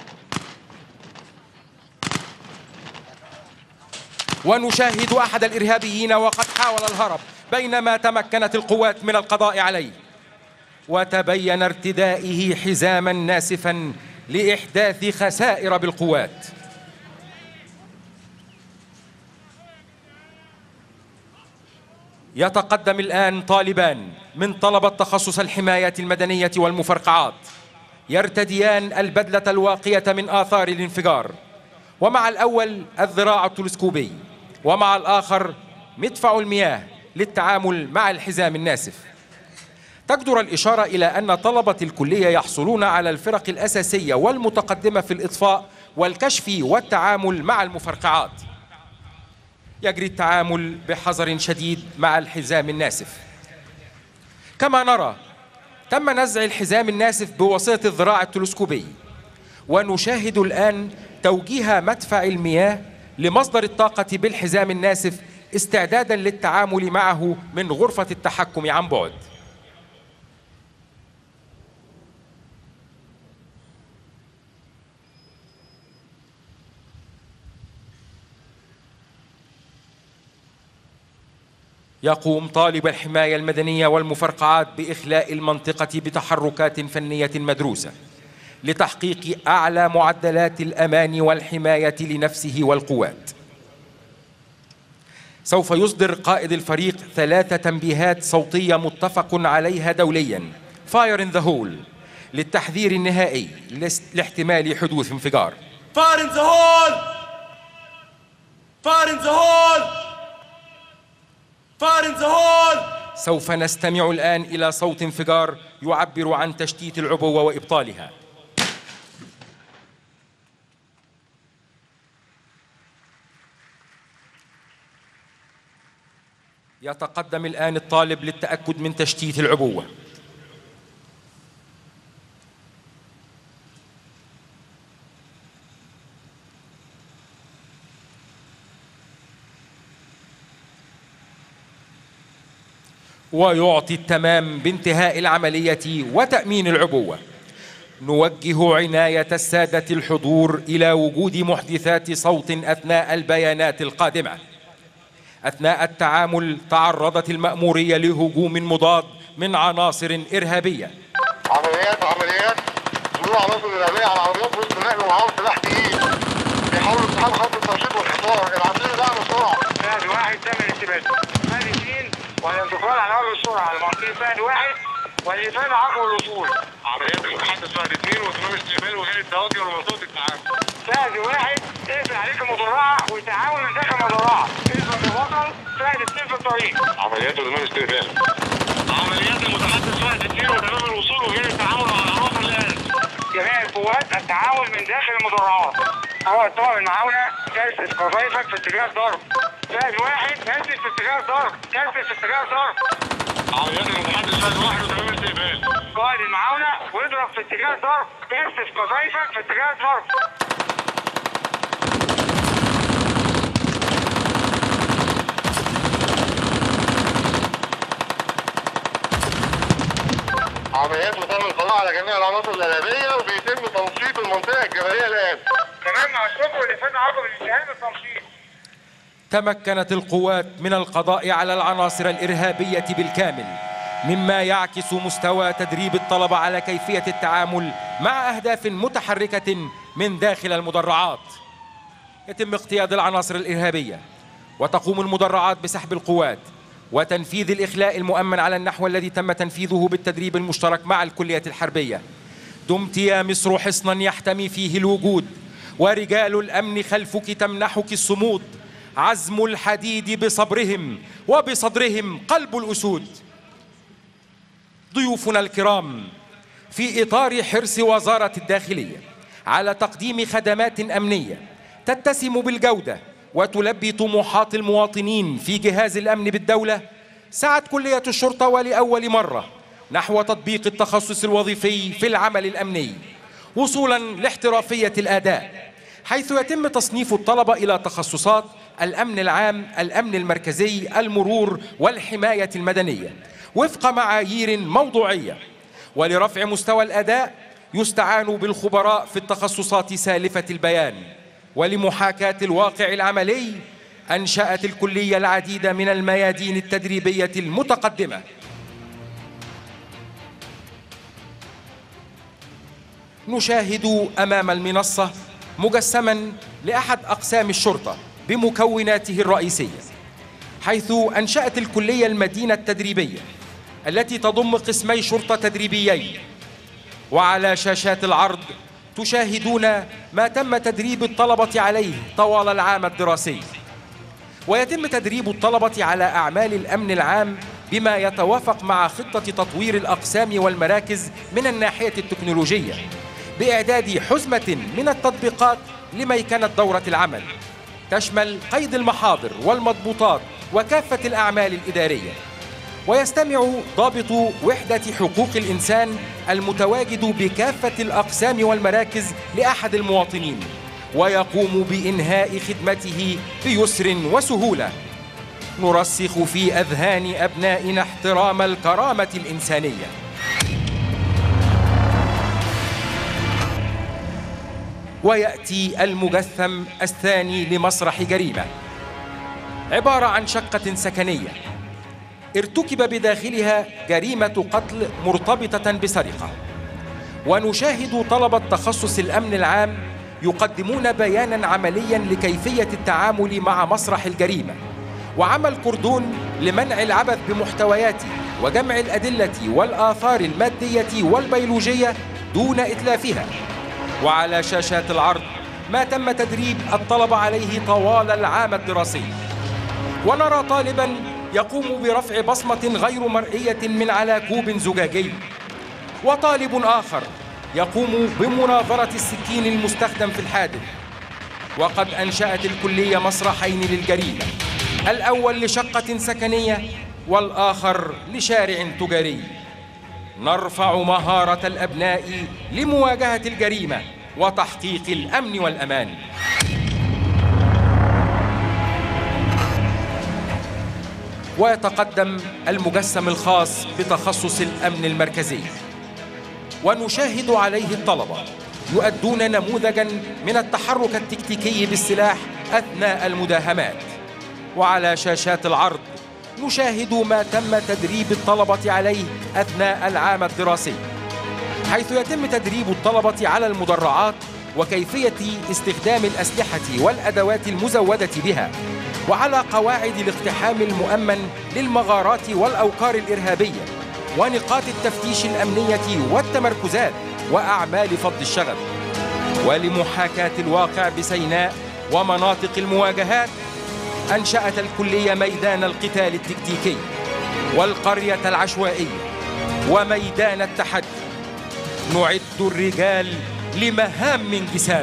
ونشاهد أحد الإرهابيين وقد حاول الهرب بينما تمكنت القوات من القضاء عليه، وتبين ارتدائه حزاما ناسفا لإحداث خسائر بالقوات. يتقدم الآن طالبان من طلبة تخصص الحماية المدنية والمفرقعات، يرتديان البدلة الواقية من آثار الانفجار، ومع الأول الذراع التلسكوبي، ومع الآخر مدفع المياه للتعامل مع الحزام الناسف. تجدر الإشارة إلى أن طلبة الكلية يحصلون على الفرق الأساسية والمتقدمة في الإطفاء والكشف والتعامل مع المفرقعات. يجري التعامل بحذر شديد مع الحزام الناسف. كما نرى تم نزع الحزام الناسف بواسطة الذراع التلسكوبي، ونشاهد الآن توجيه مدفع المياه لمصدر الطاقة بالحزام الناسف استعدادا للتعامل معه من غرفة التحكم عن بعد. يقوم طالب الحماية المدنية والمفرقعات بإخلاء المنطقة بتحركات فنية مدروسة لتحقيق أعلى معدلات الأمان والحماية لنفسه والقوات. سوف يصدر قائد الفريق ثلاث تنبيهات صوتية متفق عليها دولياً Fire in the hole للتحذير النهائي لاحتمال حدوث انفجار.
Fire in the hole! Fire in the hole! Fire in the hole!
سوف نستمع الآن إلى صوت انفجار يعبر عن تشتيت العبوة وإبطالها. يتقدم الآن الطالب للتأكد من تشتيت العبوة. ويعطي التمام بانتهاء العملية وتأمين العبوة. نوجه عناية السادة الحضور إلى وجود محدثات صوت أثناء البيانات القادمة. أثناء التعامل تعرضت المأمورية لهجوم مضاد من عناصر إرهابية.
عمليات عمليات ظهور عناصر إرهابية على عربيات وسط نقل ومعاهم سلاح تقيل. بيحاولوا اقتحام خط التنشيط والحصار. ابعت لنا دعم بسرعة.
فهد واحد تم الانتباه. فهد اثنين والانتقال على أرض السرعة على منطقة فهد واحد والإفادة عقب الوصول.
عمليات المتحدث فهد اثنين وتمام استقبال وجاي التوجه لمنطقة التعامل.
فهد واحد اقفل عليك المدرعة وتعاون من داخل المدرعة. اذن ببطل فهد اثنين في الطريق.
عمليات وتمام استقبال.
عمليات المتحدث فهد اثنين وتمام الوصول وجاي التعامل على عناصر الآن. جميع القوات التعامل من داخل المدرعات. هو الطاقم المعاونة كاسس قذايفك في اتجاه الضرب. فهد واحد كاسس في اتجاه الضرب. كاسس في اتجاه الضرب.
عمليات المتحدث فهد واحد وتمام استقبال.
قائد المعاونة واضرب في اتجاه الضرب. كاسس قذايفك في اتجاه الضرب.
عمليات وتم القضاء على جميع العناصر الإرهابية وبيتم تنشيط المنطقة الجبلية الآن.
تمام مع الشكر والإفادة عقب الانتهاء من التنشيط.
تمكنت القوات من القضاء على العناصر الإرهابية بالكامل، مما يعكس مستوى تدريب الطلبة على كيفية التعامل مع أهداف متحركة من داخل المدرعات. يتم اقتياد العناصر الإرهابية، وتقوم المدرعات بسحب القوات وتنفيذ الإخلاء المؤمن على النحو الذي تم تنفيذه بالتدريب المشترك مع الكلية الحربية. دمت يا مصر حصنا يحتمي فيه الوجود، ورجال الأمن خلفك تمنحك الصمود. عزم الحديد بصبرهم، وبصدرهم قلب الأسود. ضيوفنا الكرام، في إطار حرص وزارة الداخلية على تقديم خدمات أمنية تتسم بالجودة وتلبي طموحات المواطنين في جهاز الأمن بالدولة، سعت كلية الشرطة ولأول مرة نحو تطبيق التخصص الوظيفي في العمل الأمني وصولا لاحترافية الأداء، حيث يتم تصنيف الطلبة إلى تخصصات الأمن العام، الأمن المركزي، المرور والحماية المدنية وفق معايير موضوعية. ولرفع مستوى الأداء يستعان بالخبراء في التخصصات سالفة البيان. ولمحاكاة الواقع العملي أنشأت الكلية العديد من الميادين التدريبية المتقدمة. نشاهد أمام المنصة مجسما لأحد أقسام الشرطة بمكوناته الرئيسية، حيث أنشأت الكلية المدينة التدريبية التي تضم قسمي شرطة تدريبيين. وعلى شاشات العرض تشاهدون ما تم تدريب الطلبة عليه طوال العام الدراسي. ويتم تدريب الطلبة على أعمال الأمن العام بما يتوافق مع خطة تطوير الأقسام والمراكز من الناحية التكنولوجية، بإعداد حزمة من التطبيقات لميكنة دورة العمل تشمل قيد المحاضر والمضبوطات وكافة الأعمال الإدارية. ويستمع ضابط وحدة حقوق الإنسان المتواجد بكافة الأقسام والمراكز لأحد المواطنين، ويقوم بإنهاء خدمته بيسر وسهولة. نرسخ في أذهان أبنائنا احترام الكرامة الإنسانية. ويأتي المجثم الثاني لمسرح جريمة، عبارة عن شقة سكنية ارتكب بداخلها جريمة قتل مرتبطة بسرقة. ونشاهد طلبة تخصص الأمن العام يقدمون بيانا عمليا لكيفية التعامل مع مسرح الجريمة وعمل كردون لمنع العبث بمحتوياته وجمع الأدلة والآثار المادية والبيولوجية دون إتلافها. وعلى شاشات العرض ما تم تدريب الطلبة عليه طوال العام الدراسي. ونرى طالبا يقوم برفع بصمة غير مرئية من على كوب زجاجي، وطالب آخر يقوم بمناظرة السكين المستخدم في الحادث. وقد أنشأت الكلية مسرحين للجريمة، الأول لشقة سكنية والآخر لشارع تجاري. نرفع مهارة الأبناء لمواجهة الجريمة وتحقيق الأمن والأمان. ويتقدم المجسم الخاص بتخصص الأمن المركزي، ونشاهد عليه الطلبة يؤدون نموذجاً من التحرك التكتيكي بالسلاح أثناء المداهمات. وعلى شاشات العرض نشاهد ما تم تدريب الطلبة عليه أثناء العام الدراسي، حيث يتم تدريب الطلبة على المدرعات وكيفية استخدام الأسلحة والأدوات المزودة بها، وعلى قواعد الاقتحام المؤمن للمغارات والأوقار الإرهابية ونقاط التفتيش الأمنية والتمركزات وأعمال فض الشغب. ولمحاكاة الواقع بسيناء ومناطق المواجهات أنشأت الكلية ميدان القتال التكتيكي والقرية العشوائية وميدان التحدي. نعد الرجال لمهام انقسام.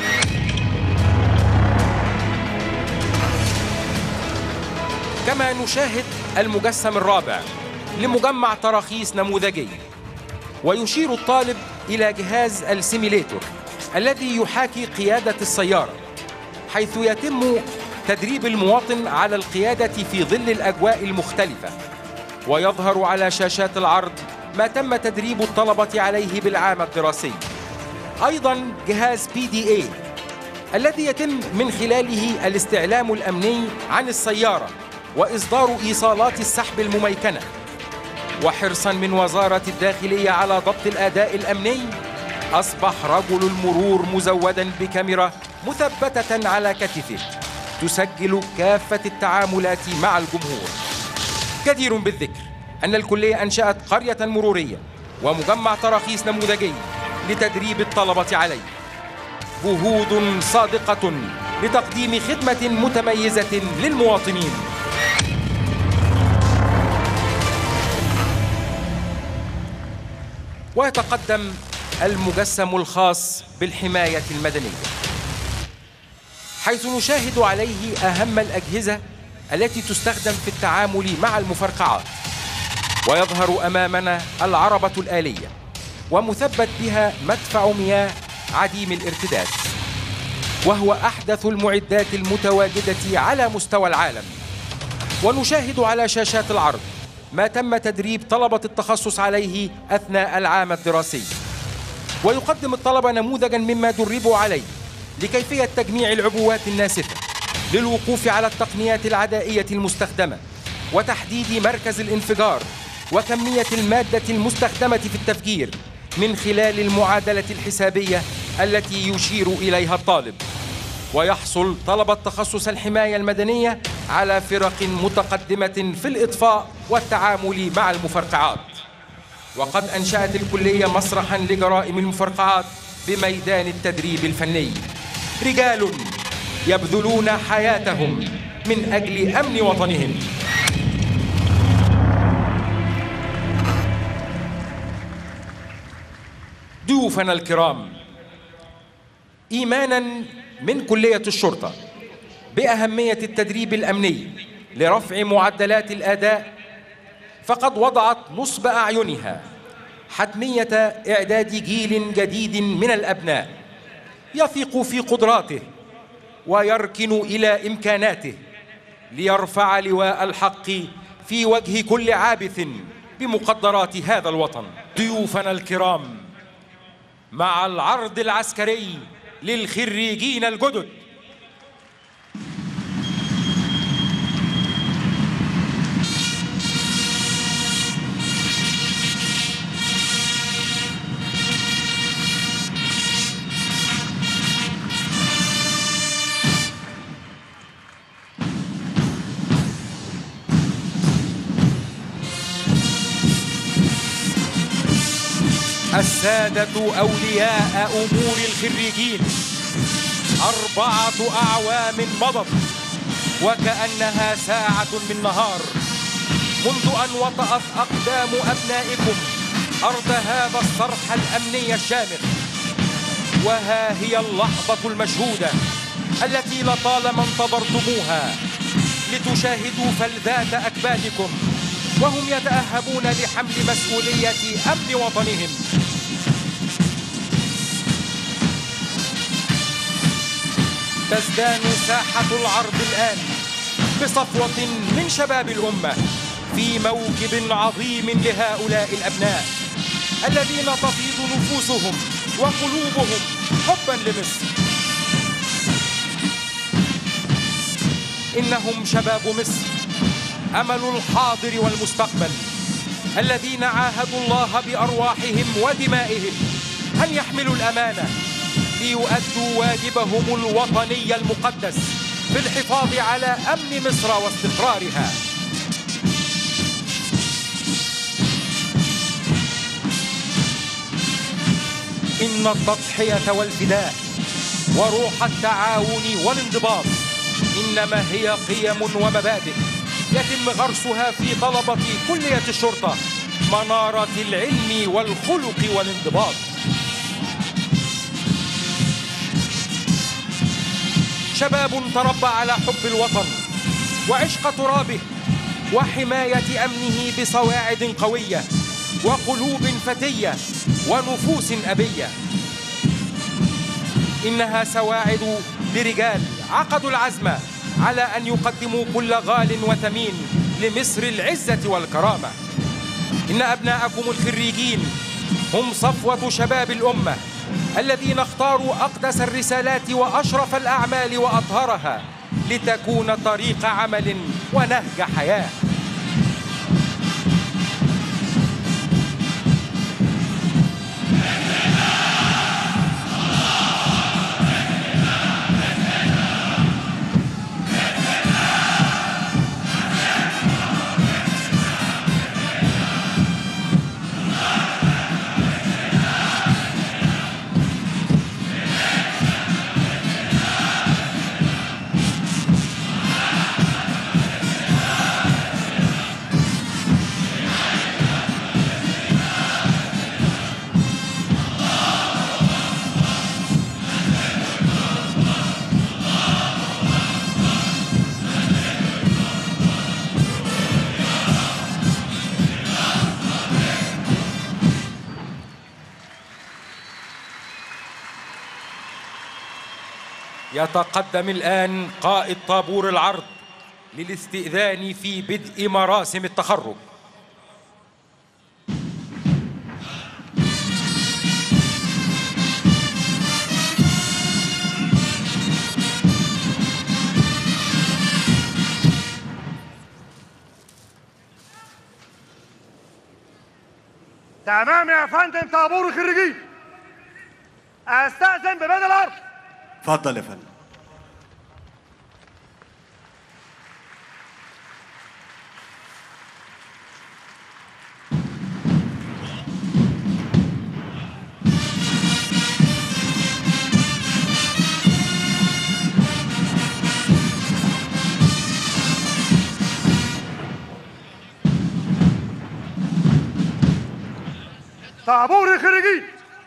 كما نشاهد المجسم الرابع لمجمع تراخيص نموذجي، ويشير الطالب إلى جهاز السيميليتور الذي يحاكي قيادة السيارة، حيث يتم تدريب المواطن على القيادة في ظل الأجواء المختلفة. ويظهر على شاشات العرض ما تم تدريب الطلبة عليه بالعام الدراسي. أيضاً جهاز بي دي إيه الذي يتم من خلاله الاستعلام الأمني عن السيارة وإصدار إيصالات السحب المميكنة. وحرصاً من وزارة الداخلية على ضبط الأداء الأمني، أصبح رجل المرور مزوداً بكاميرا مثبتة على كتفه تسجل كافة التعاملات مع الجمهور. جدير بالذكر أن الكلية أنشأت قرية مرورية ومجمع تراخيص نموذجي لتدريب الطلبة عليه. جهود صادقة لتقديم خدمة متميزة للمواطنين. ويتقدم المجسم الخاص بالحماية المدنية، حيث نشاهد عليه أهم الأجهزة التي تستخدم في التعامل مع المفرقعات. ويظهر أمامنا العربة الآلية ومثبت بها مدفع مياه عديم الارتداد، وهو أحدث المعدات المتواجدة على مستوى العالم. ونشاهد على شاشات العرض ما تم تدريب طلبة التخصص عليه أثناء العام الدراسي. ويقدم الطلبة نموذجاً مما دربوا عليه لكيفية تجميع العبوات الناسفة، للوقوف على التقنيات العدائية المستخدمة، وتحديد مركز الانفجار وكمية المادة المستخدمة في التفجير من خلال المعادلة الحسابية التي يشير إليها الطالب. ويحصل طلبة تخصص الحماية المدنية على فرق متقدمة في الإطفاء والتعامل مع المفرقعات. وقد أنشأت الكلية مسرحاً لجرائم المفرقعات بميدان التدريب الفني. رجال يبذلون حياتهم من أجل أمن وطنهم. ضيوفنا الكرام، إيماناً من كلية الشرطة بأهمية التدريب الأمني لرفع معدلات الأداء، فقد وضعت نصب أعينها حتمية إعداد جيل جديد من الأبناء يثق في قدراته ويركن إلى إمكاناته ليرفع لواء الحق في وجه كل عابث بمقدرات هذا الوطن. ضيوفنا الكرام، مع العرض العسكري للخريجين الجدد. السادة أولياء أمور الخريجين، أربعة أعوام مضت وكأنها ساعة من نهار منذ أن وطأت أقدام أبنائكم أرض هذا الصرح الأمني الشامخ. وها هي اللحظة المشهودة التي لطالما انتظرتموها لتشاهدوا فلذات أكبادكم وهم يتأهبون لحمل مسؤولية أمن وطنهم. تزدان ساحة العرض الآن بصفوة من شباب الأمة في موكب عظيم لهؤلاء الأبناء الذين تفيض نفوسهم وقلوبهم حبا لمصر. إنهم شباب مصر، أمل الحاضر والمستقبل، الذين عاهدوا الله بأرواحهم ودمائهم أن يحملوا الأمانة ليؤدوا واجبهم الوطني المقدس في الحفاظ على أمن مصر واستقرارها. إن التضحية والفداء وروح التعاون والانضباط إنما هي قيم ومبادئ يتم غرسها في طلبة كلية الشرطة منارة العلم والخلق والانضباط. شباب تربى على حب الوطن وعشق ترابه وحماية أمنه بصواعد قوية وقلوب فتية ونفوس أبية. إنها سواعد لرجال عقدوا العزم على أن يقدموا كل غال وثمين لمصر العزة والكرامة. إن أبناءكم الخريجين هم صفوة شباب الأمة الذين اختاروا أقدس الرسالات وأشرف الأعمال وأطهرها لتكون طريق عمل ونهج حياة. يتقدم الآن قائد طابور العرض للاستئذان في بدء مراسم التخرج.
تمام يا فندم. طابور الخريجين، استأذن ببدء العرض.
اتفضل يا فندم.
طابور الخريجين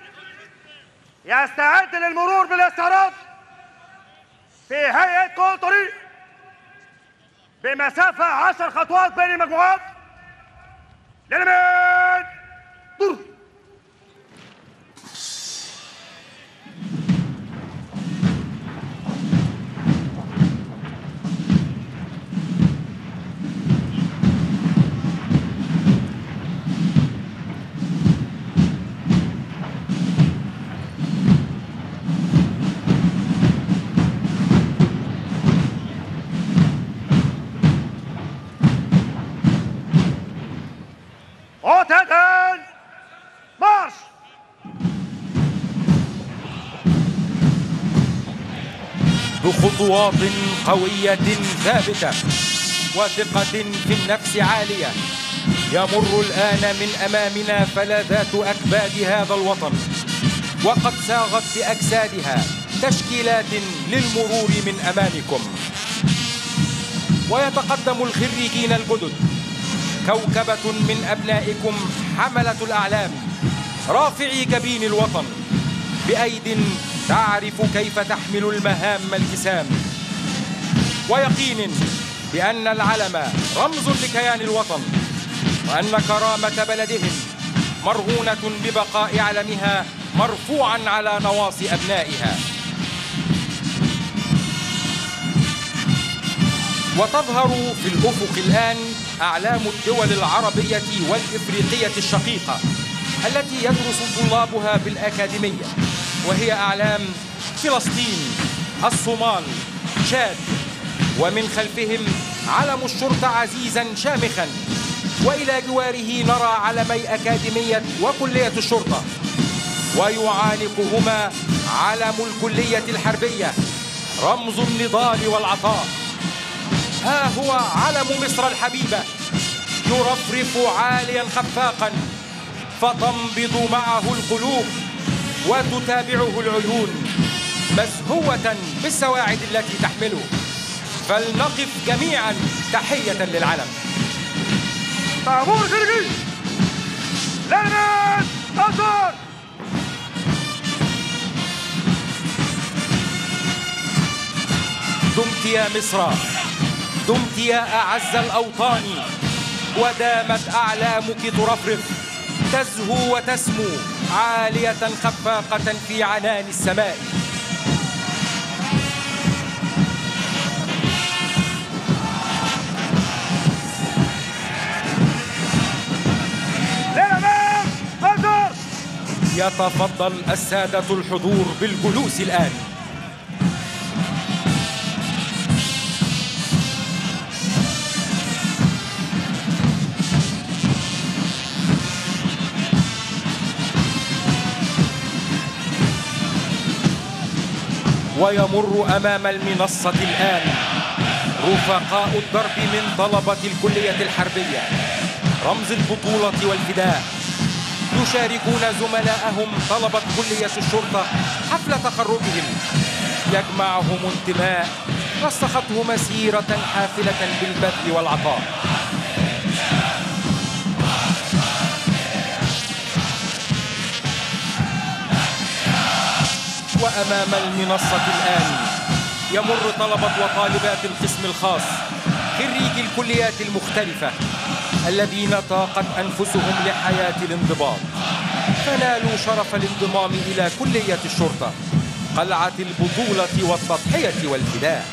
يستعد للمرور بالاستعراض في هيئة كل طريق بمسافة عشر خطوات بين المجموعات. لليمين دور. معتدل مارش.
بخطوات قوية ثابتة وثقة في النفس عالية يمر الآن من أمامنا فلاذات أكباد هذا الوطن، وقد ساغت بأجسادها تشكيلات للمرور من أمامكم. ويتقدم الخريجين الجدد، كوكبة من أبنائكم حملة الأعلام، رافعي جبين الوطن بأيد تعرف كيف تحمل المهام الجسام، ويقين بأن العلم رمز لكيان الوطن، وأن كرامة بلدهم مرهونة ببقاء علمها مرفوعا على نواصي أبنائها. وتظهر في الأفق الآن أعلام الدول العربية والإفريقية الشقيقة التي يدرس طلابها بالأكاديمية، وهي أعلام فلسطين، الصومال، تشاد، ومن خلفهم علم الشرطة عزيزا شامخا، وإلى جواره نرى علمي أكاديمية وكلية الشرطة، ويعانقهما علم الكلية الحربية رمز النضال والعطاء. ها هو علم مصر الحبيبة يرفرف عاليا خفاقا، فتنبض معه القلوب وتتابعه العيون مزهوة بالسواعد التي تحمله. فلنقف جميعا تحية للعلم.
طابور الخريجين لليمين أنصار.
دمت يا مصر، دمت يا أعز الأوطان، ودامت أعلامك ترفرف تزهو وتسمو عالية خفاقة في عنان السماء. يتفضل السادة الحضور بالجلوس الآن. ويمر أمام المنصة الآن رفقاء الدرب من طلبة الكلية الحربية، رمز البطولة والفداء، يشاركون زملائهم طلبة كلية الشرطة حفل تخرجهم، يجمعهم انتماء رسخته مسيرة حافلة بالبذل والعطاء. وأمام المنصة الآن يمر طلبة وطالبات القسم الخاص خريجي الكليات المختلفة الذين طاقت أنفسهم لحياة الانضباط، فنالوا شرف الانضمام إلى كلية الشرطة قلعة البطولة والتضحية والفداء.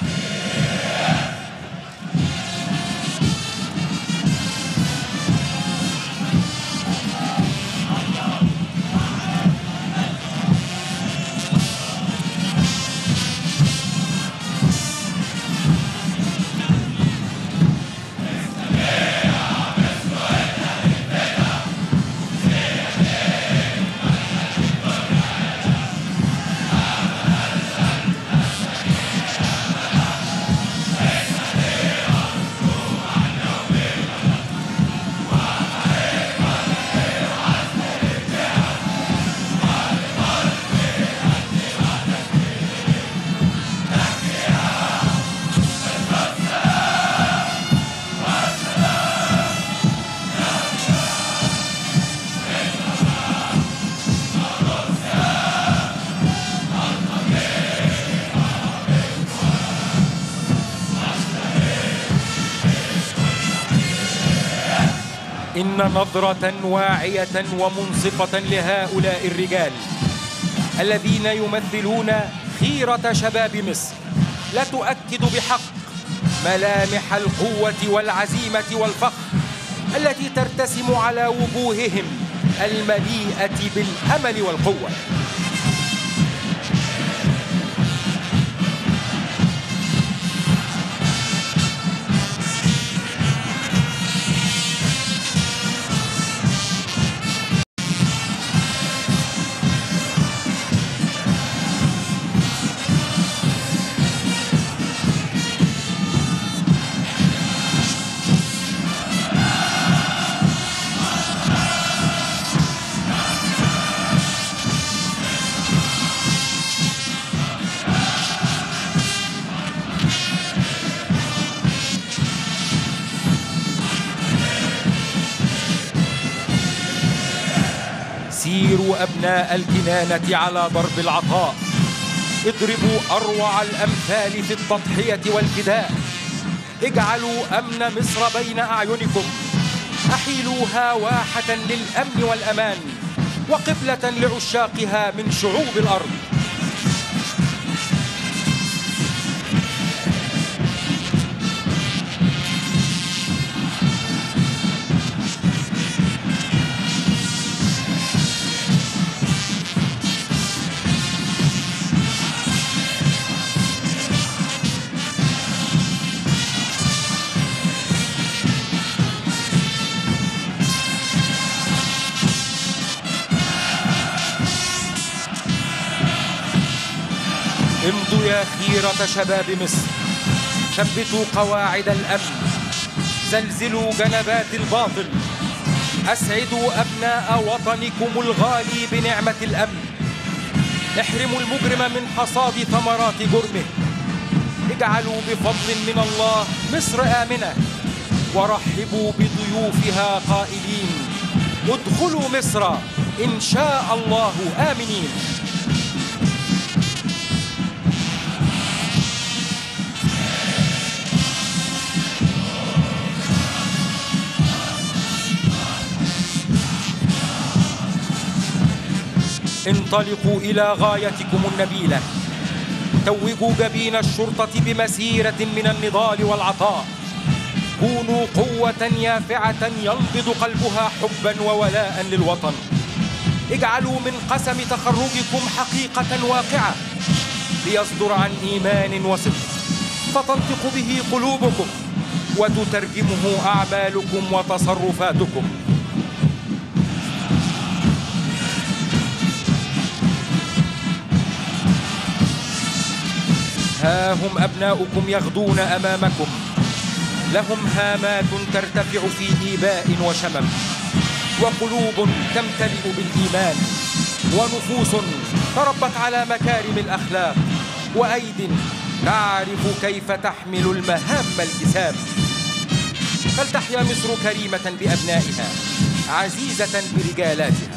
إن نظرة واعية ومنصفة لهؤلاء الرجال الذين يمثلون خيرة شباب مصر لا تؤكد بحق ملامح القوة والعزيمة والفخر التي ترتسم على وجوههم المليئة بالأمل والقوة. سيروا أبناء الكنانة على ضرب العطاء، اضربوا أروع الأمثال في التضحية والفداء، اجعلوا أمن مصر بين أعينكم، أحيلوها واحة للأمن والأمان وقبلة لعشاقها من شعوب الأرض. امضوا يا خيرة شباب مصر، ثبتوا قواعد الأمن، زلزلوا جنبات الباطل، أسعدوا أبناء وطنكم الغالي بنعمة الأمن، احرموا المجرم من حصاد ثمرات جرمه، اجعلوا بفضل من الله مصر آمنة، ورحبوا بضيوفها قائلين ادخلوا مصر إن شاء الله آمنين. انطلقوا إلى غايتكم النبيلة، توجوا جبين الشرطة بمسيرة من النضال والعطاء، كونوا قوة يافعة ينبض قلبها حبا وولاء للوطن، اجعلوا من قسم تخرجكم حقيقة واقعة ليصدر عن إيمان وصدق فتنطق به قلوبكم وتترجمه أعمالكم وتصرفاتكم. ها هم أبناؤكم يغدون أمامكم، لهم هامات ترتفع في إيباء وشمم، وقلوب تمتلئ بالإيمان، ونفوس تربت على مكارم الأخلاق، وأيد تعرف كيف تحمل المهام الجسام. فلتحيا مصر كريمة بأبنائها، عزيزة برجالاتها.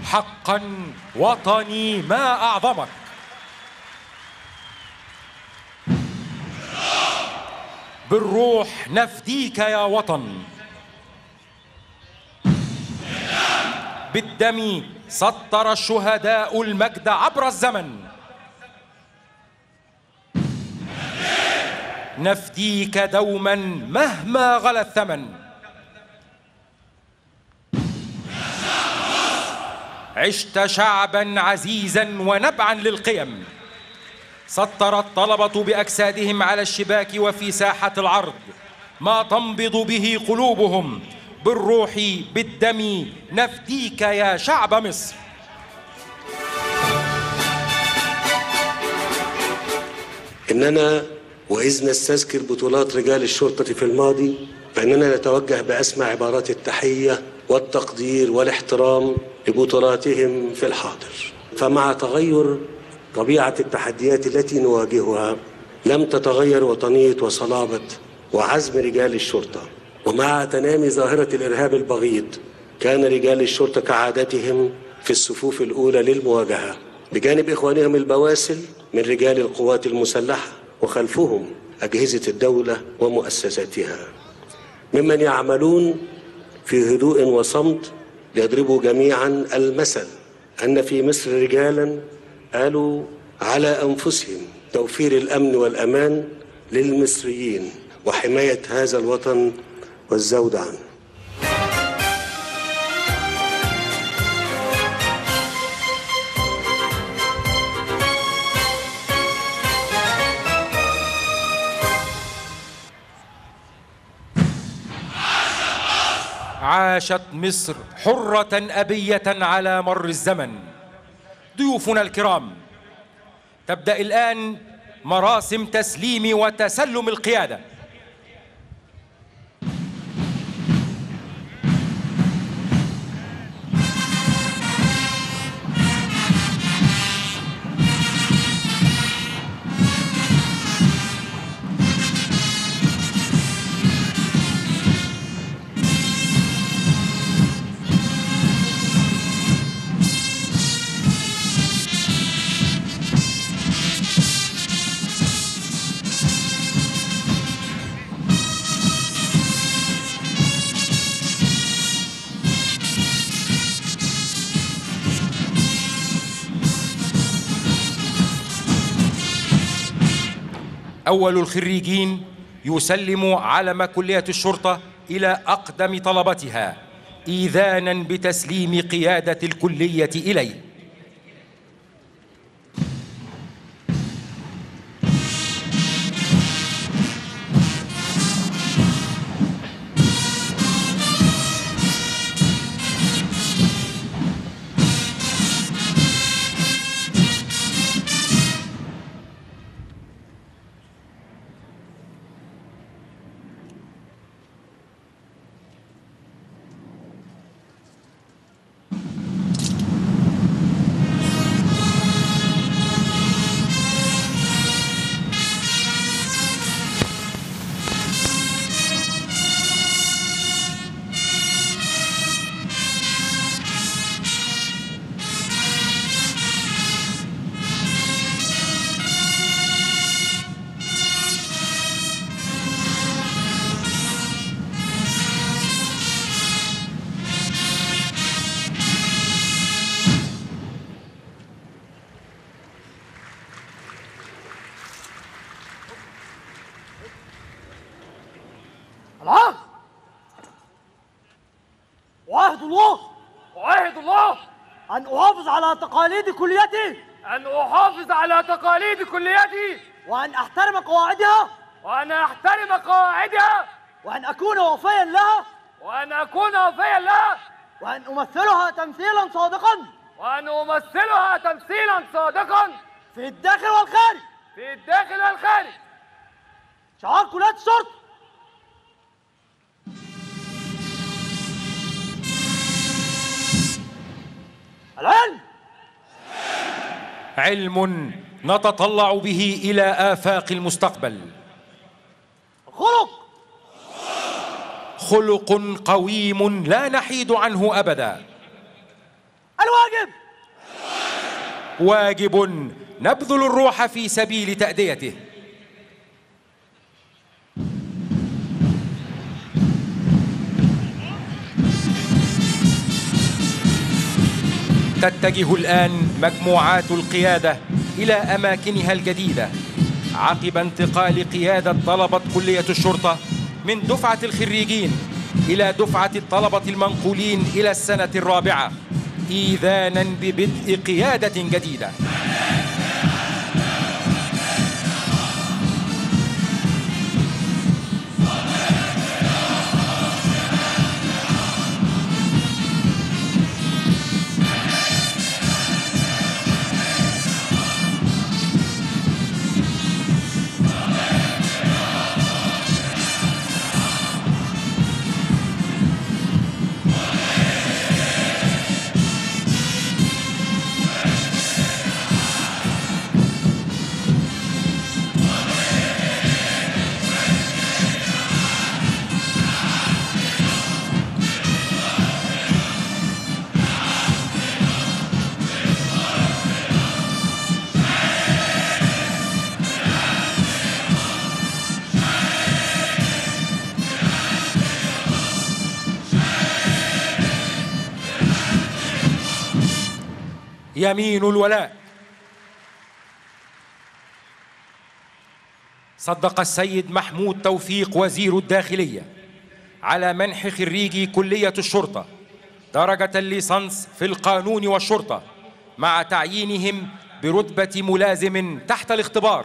حقا وطني ما أعظمك. بالروح نفديك يا وطن، بالدم سطر الشهداء المجد عبر الزمن. نفديك دوما مهما غلا الثمن. عشت شعبا عزيزا ونبعا للقيم. سطر الطلبة بأجسادهم على الشباك وفي ساحة العرض ما تنبض به قلوبهم. بالروح بالدم نفديك يا شعب مصر.
إننا وإذ نستذكر بطولات رجال الشرطة في الماضي فإننا نتوجه بأسمى عبارات التحية والتقدير والاحترام لبطولاتهم في الحاضر. فمع تغير طبيعة التحديات التي نواجهها لم تتغير وطنية وصلابة وعزم رجال الشرطة. ومع تنامي ظاهرة الإرهاب البغيض كان رجال الشرطة كعادتهم في الصفوف الأولى للمواجهة بجانب إخوانهم البواسل من رجال القوات المسلحة، وخلفهم أجهزة الدولة ومؤسساتها، ممن يعملون في هدوء وصمت ليضربوا جميعا المثل أن في مصر رجالا قالوا على أنفسهم توفير الأمن والأمان للمصريين وحماية هذا الوطن والزود عنه.
عاشت مصر حرة أبية على مر الزمن. ضيوفنا الكرام، تبدأ الآن مراسم تسليم وتسلم القيادة. أول الخريجين يسلم علم كلية الشرطة إلى أقدم طلبتها إيذانا بتسليم قيادة الكلية إليه.
العهد وعهد الله وعهد الله أن أحافظ على تقاليد كليتي
أن أحافظ على تقاليد كليتي
وأن أحترم قواعدها
وأن أحترم قواعدها
وأن أكون وفيا لها
وأن أكون وفيا لها
وأن أمثلها تمثيلا صادقا
وأن أمثلها تمثيلا صادقا
في الداخل والخارج
في الداخل والخارج.
شعار كلية الشرطة. العلم
علم نتطلع به إلى آفاق المستقبل.
خلق
خلق قويم لا نحيد عنه أبدا.
الوعي الواجب.
واجب نبذل الروح في سبيل تأديته. تتجه الآن مجموعات القيادة إلى أماكنها الجديدة عقب انتقال قيادة طلبة كلية الشرطة من دفعة الخريجين إلى دفعة الطلبة المنقولين إلى السنة الرابعة، إيذانا ببدء قيادة جديدة. يمين الولاء. صدق السيد محمود توفيق وزير الداخلية على منح خريجي كلية الشرطة درجة الليسانس في القانون والشرطة مع تعيينهم برتبة ملازم تحت الاختبار.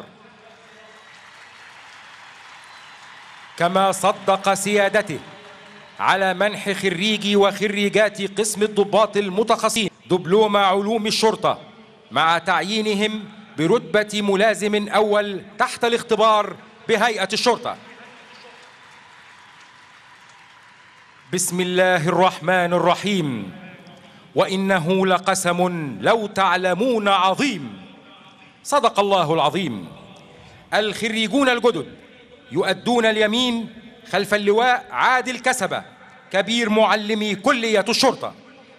كما صدق سيادته على منح خريجي وخريجات قسم الضباط المتخصصين دبلوم علوم الشرطة مع تعيينهم برتبة ملازم أول تحت الاختبار بهيئة الشرطة. بسم الله الرحمن الرحيم. وإنه لقسم لو تعلمون عظيم. صدق الله العظيم. الخريجون الجدد يؤدون اليمين خلف اللواء عادل كسبة كبير معلمي كلية الشرطة.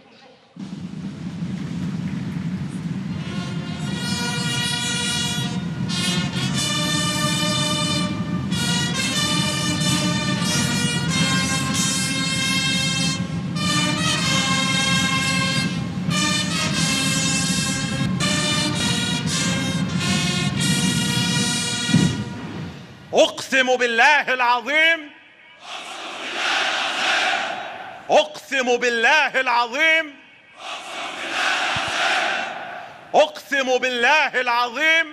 أقسم بالله العظيم أقسم بالله العظيم أقسم بالله العظيم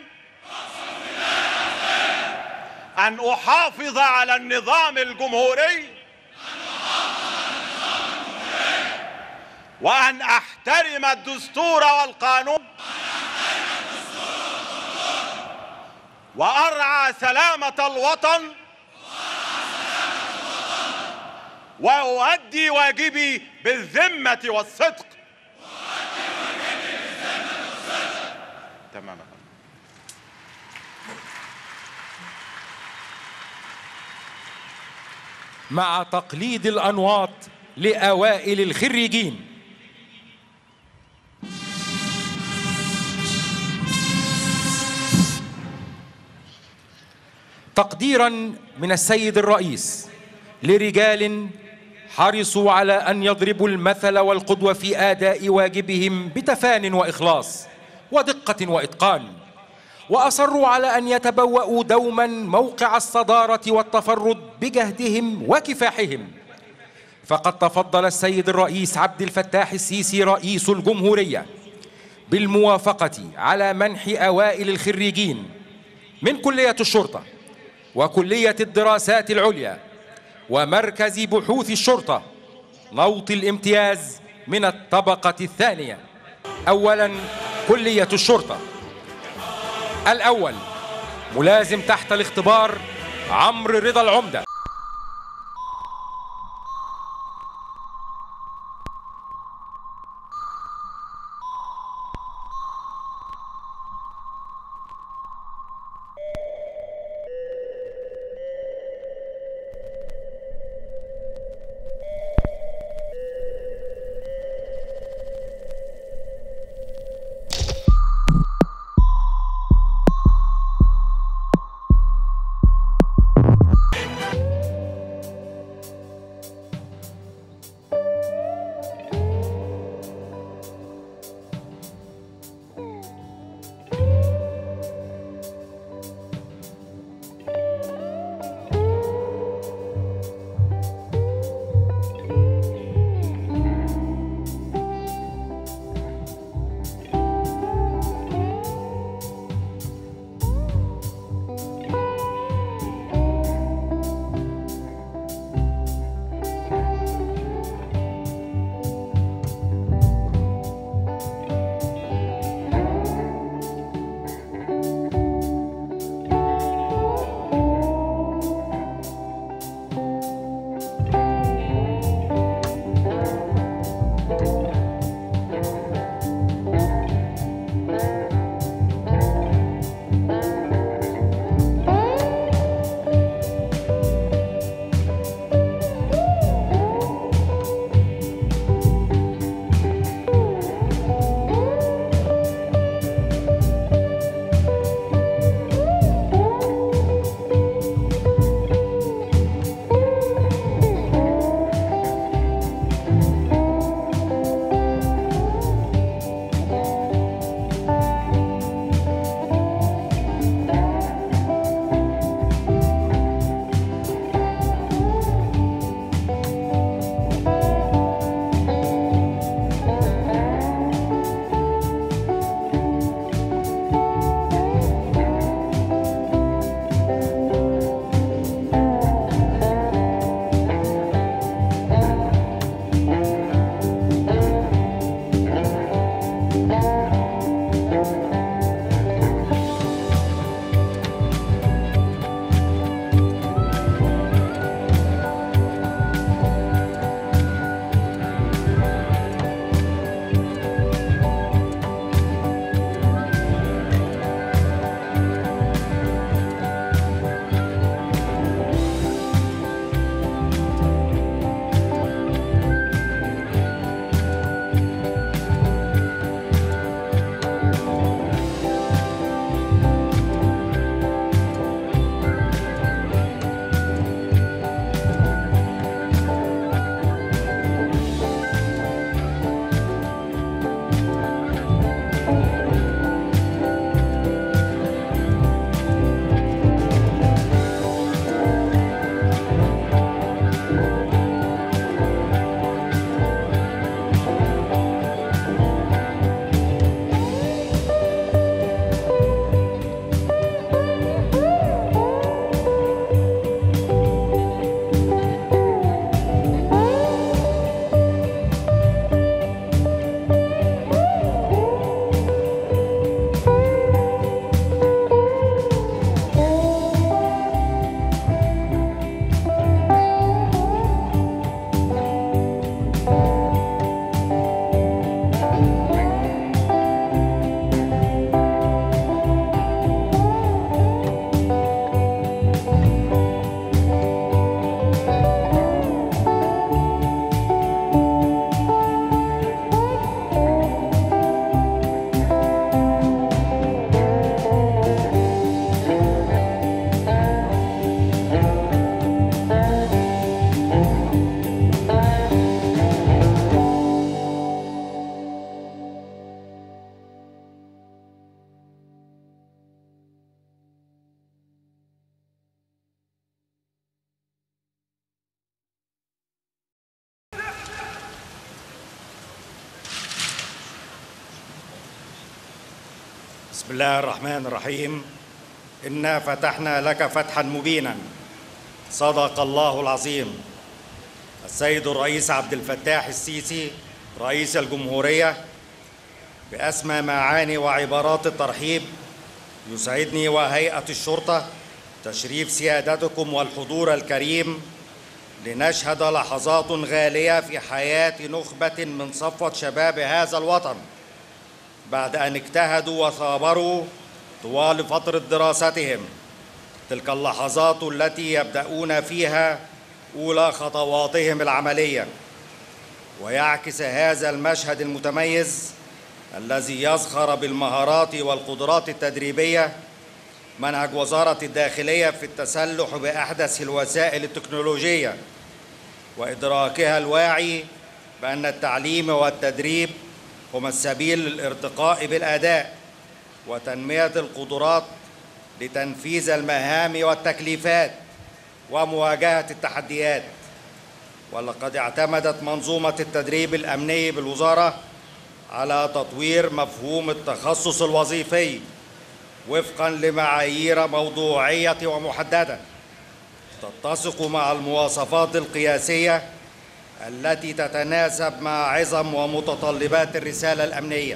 أن أحافظ على النظام الجمهوري وأن أحترم الدستور والقانون وأرعى سلامة الوطن وأؤدي واجبي بالذمة والصدق. تماما.
مع تقليد الأنواط لأوائل الخريجين. تقديرا من السيد الرئيس لرجال حرصوا على أن يضربوا المثل والقدوة في أداء واجبهم بتفان وإخلاص ودقة وإتقان، وأصروا على أن يتبوأوا دوما موقع الصدارة والتفرد بجهدهم وكفاحهم. فقد تفضل السيد الرئيس عبد الفتاح السيسي رئيس الجمهورية بالموافقة على منح أوائل الخريجين من كلية الشرطة وكلية الدراسات العليا ومركز بحوث الشرطة نوط الامتياز من الطبقة الثانية. أولاً كلية الشرطة. الأول ملازم تحت الاختبار عمرو رضا العمدة.
بسم الله الرحمن الرحيم. إنا فتحنا لك فتحا مبينا. صدق الله العظيم. السيد الرئيس عبد الفتاح السيسي رئيس الجمهورية، بأسمى معاني وعبارات الترحيب يسعدني وهيئة الشرطة تشريف سيادتكم والحضور الكريم لنشهد لحظات غالية في حياة نخبة من صفوة شباب هذا الوطن بعد أن اجتهدوا وثابروا طوال فترة دراستهم. تلك اللحظات التي يبدأون فيها أولى خطواتهم العملية، ويعكس هذا المشهد المتميز الذي يزخر بالمهارات والقدرات التدريبية منهج وزارة الداخلية في التسلح بأحدث الوسائل التكنولوجية، وإدراكها الواعي بأن التعليم والتدريب هما السبيل للارتقاء بالأداء وتنمية القدرات لتنفيذ المهام والتكليفات ومواجهة التحديات. ولقد اعتمدت منظومة التدريب الأمني بالوزارة على تطوير مفهوم التخصص الوظيفي وفقاً لمعايير موضوعية ومحددة تتسق مع المواصفات القياسية التي تتناسب مع عظم ومتطلبات الرسالة الأمنية.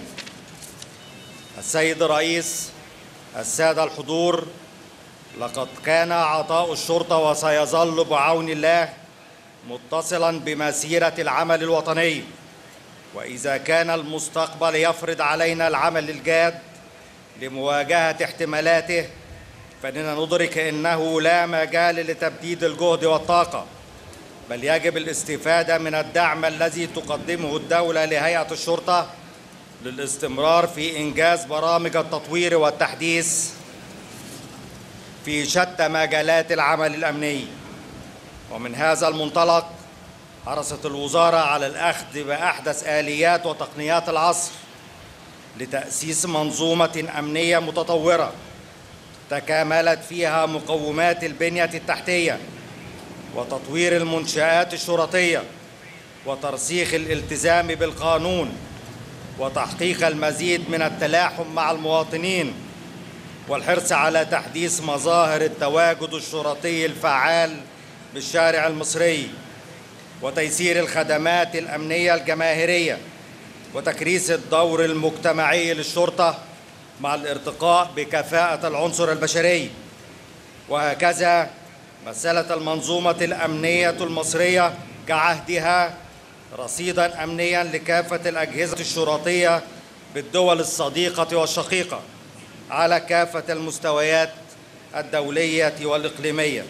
السيد الرئيس، السادة الحضور، لقد كان عطاء الشرطة وسيظل بعون الله متصلاً بمسيرة العمل الوطني، وإذا كان المستقبل يفرض علينا العمل الجاد لمواجهة احتمالاته، فإننا ندرك أنه لا مجال لتبديد الجهد والطاقة، بل يجب الاستفادة من الدعم الذي تقدمه الدولة لهيئة الشرطة للاستمرار في إنجاز برامج التطوير والتحديث في شتى مجالات العمل الأمني. ومن هذا المنطلق حرصت الوزارة على الأخذ بأحدث آليات وتقنيات العصر لتأسيس منظومة أمنية متطورة تكاملت فيها مقومات البنية التحتية وتطوير المنشآت الشرطية وترسيخ الالتزام بالقانون وتحقيق المزيد من التلاحم مع المواطنين والحرص على تحديث مظاهر التواجد الشرطي الفعال بالشارع المصري وتيسير الخدمات الأمنية الجماهيرية وتكريس الدور المجتمعي للشرطة مع الارتقاء بكفاءة العنصر البشري. وهكذا مثلت المنظومة الأمنية المصرية كعهدها رصيداً أمنياً لكافة الأجهزة الشرطية بالدول الصديقة والشقيقة على كافة المستويات الدولية والإقليمية.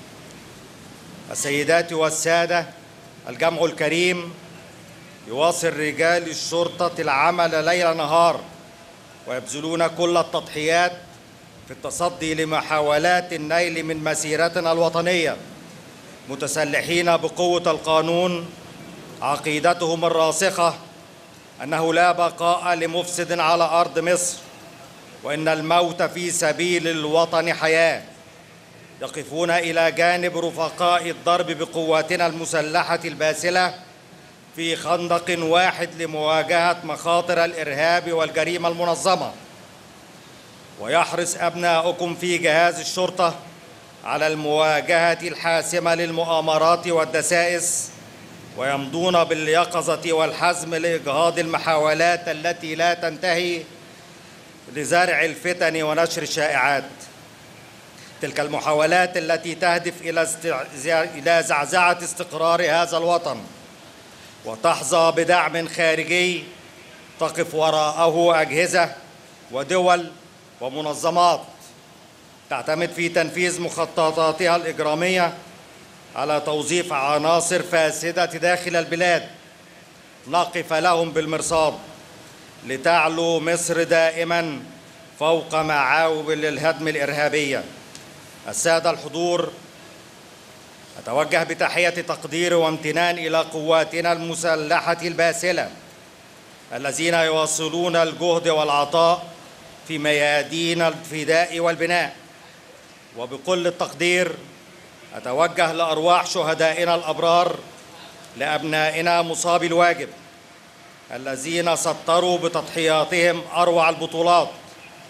السيدات والسادة، الجمع الكريم، يواصل رجال الشرطة العمل ليل نهار ويبذلون كل التضحيات في التصدي لمحاولات النيل من مسيرتنا الوطنية، متسلحين بقوة القانون عقيدتهم الراسخة أنه لا بقاء لمفسد على أرض مصر، وإن الموت في سبيل الوطن حياة. يقفون إلى جانب رفقاء الضرب بقواتنا المسلحة الباسلة في خندق واحد لمواجهة مخاطر الإرهاب والجريمة المنظمة. ويحرص أبناؤكم في جهاز الشرطة على المواجهة الحاسمة للمؤامرات والدسائس، ويمضون باليقظة والحزم لإجهاض المحاولات التي لا تنتهي لزرع الفتن ونشر الشائعات. تلك المحاولات التي تهدف إلى زعزعة استقرار هذا الوطن وتحظى بدعم خارجي تقف وراءه أجهزة ودول ومنظمات تعتمد في تنفيذ مخططاتها الإجرامية على توظيف عناصر فاسدة داخل البلاد. نقف لهم بالمرصاد لتعلو مصر دائما فوق معاول الهدم الإرهابية. السادة الحضور، أتوجه بتحية تقدير وامتنان إلى قواتنا المسلحة الباسلة الذين يواصلون الجهد والعطاء في ميادين الفداء والبناء. وبكل التقدير أتوجه لأرواح شهدائنا الأبرار، لأبنائنا مصابي الواجب الذين سطروا بتضحياتهم أروع البطولات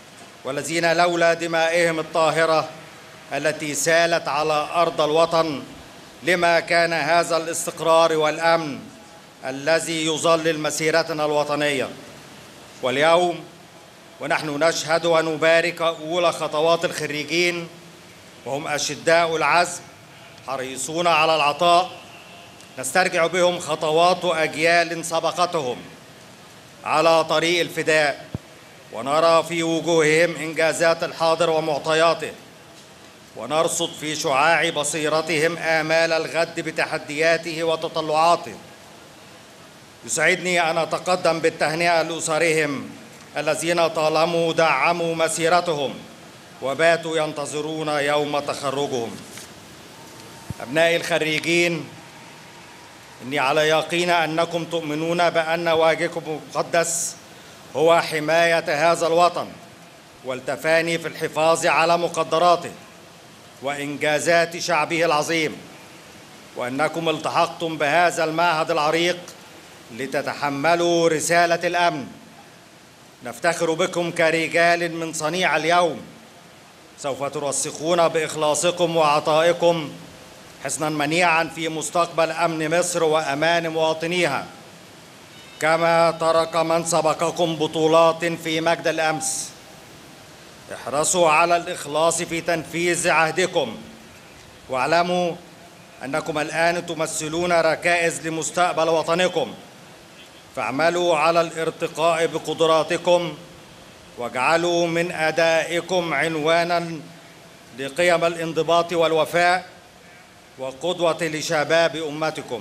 والذين لولا دمائهم الطاهرة التي سالت على أرض الوطن لما كان هذا الاستقرار والأمن الذي يظلل مسيرتنا الوطنية. واليوم ونحن نشهد ونبارك أولى خطوات الخريجين وهم أشداء العزم حريصون على العطاء، نسترجع بهم خطوات أجيال سبقتهم على طريق الفداء، ونرى في وجوههم إنجازات الحاضر ومعطياته، ونرصد في شعاع بصيرتهم آمال الغد بتحدياته وتطلعاته. يسعدني أن أتقدم بالتهنئة لأسرهم الذين طالما دعموا مسيرتهم وباتوا ينتظرون يوم تخرجهم. أبنائي الخريجين، إني على يقين أنكم تؤمنون بأن واجبكم المقدس هو حماية هذا الوطن والتفاني في الحفاظ على مقدراته وإنجازات شعبه العظيم، وأنكم التحقتم بهذا المعهد العريق لتتحملوا رسالة الأمن. نفتخر بكم كرجال من صنيع اليوم سوف ترسخون بإخلاصكم وعطائكم حصناً منيعاً في مستقبل أمن مصر وأمان مواطنيها، كما ترك من سبقكم بطولات في مجد الأمس. احرصوا على الإخلاص في تنفيذ عهدكم، واعلموا أنكم الآن تمثلون ركائز لمستقبل وطنكم، فاعملوا على الارتقاء بقدراتكم واجعلوا من أدائكم عنوانا لقيم الانضباط والوفاء وقدوة لشباب أمتكم.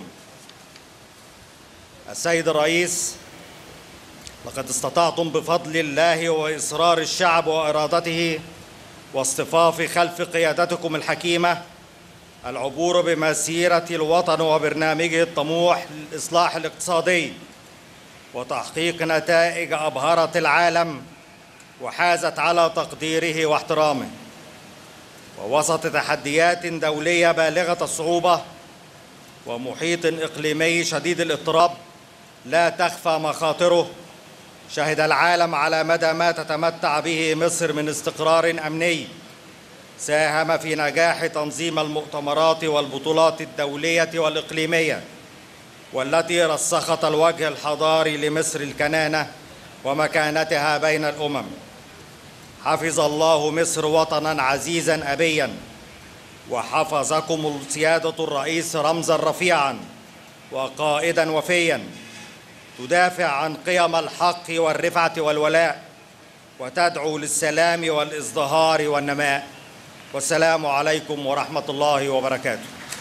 السيد الرئيس، لقد استطعتم بفضل الله وإصرار الشعب وإرادته واصطفاف خلف قيادتكم الحكيمة العبور بمسيرة الوطن وبرنامجه الطموح للإصلاح الاقتصادي وتحقيق نتائج أبهرت العالم وحازت على تقديره واحترامه. ووسط تحديات دولية بالغة الصعوبة ومحيط إقليمي شديد الاضطراب لا تخفى مخاطره، شهد العالم على مدى ما تتمتع به مصر من استقرار أمني ساهم في نجاح تنظيم المؤتمرات والبطولات الدولية والإقليمية، والتي رسخت الوجه الحضاري لمصر الكنانة ومكانتها بين الأمم. حفظ الله مصر وطناً عزيزاً أبياً، وحفظكم سيادة الرئيس رمزاً رفيعاً وقائداً وفياً تدافع عن قيم الحق والرفعة والولاء وتدعو للسلام والازدهار والنماء. والسلام عليكم ورحمة الله وبركاته.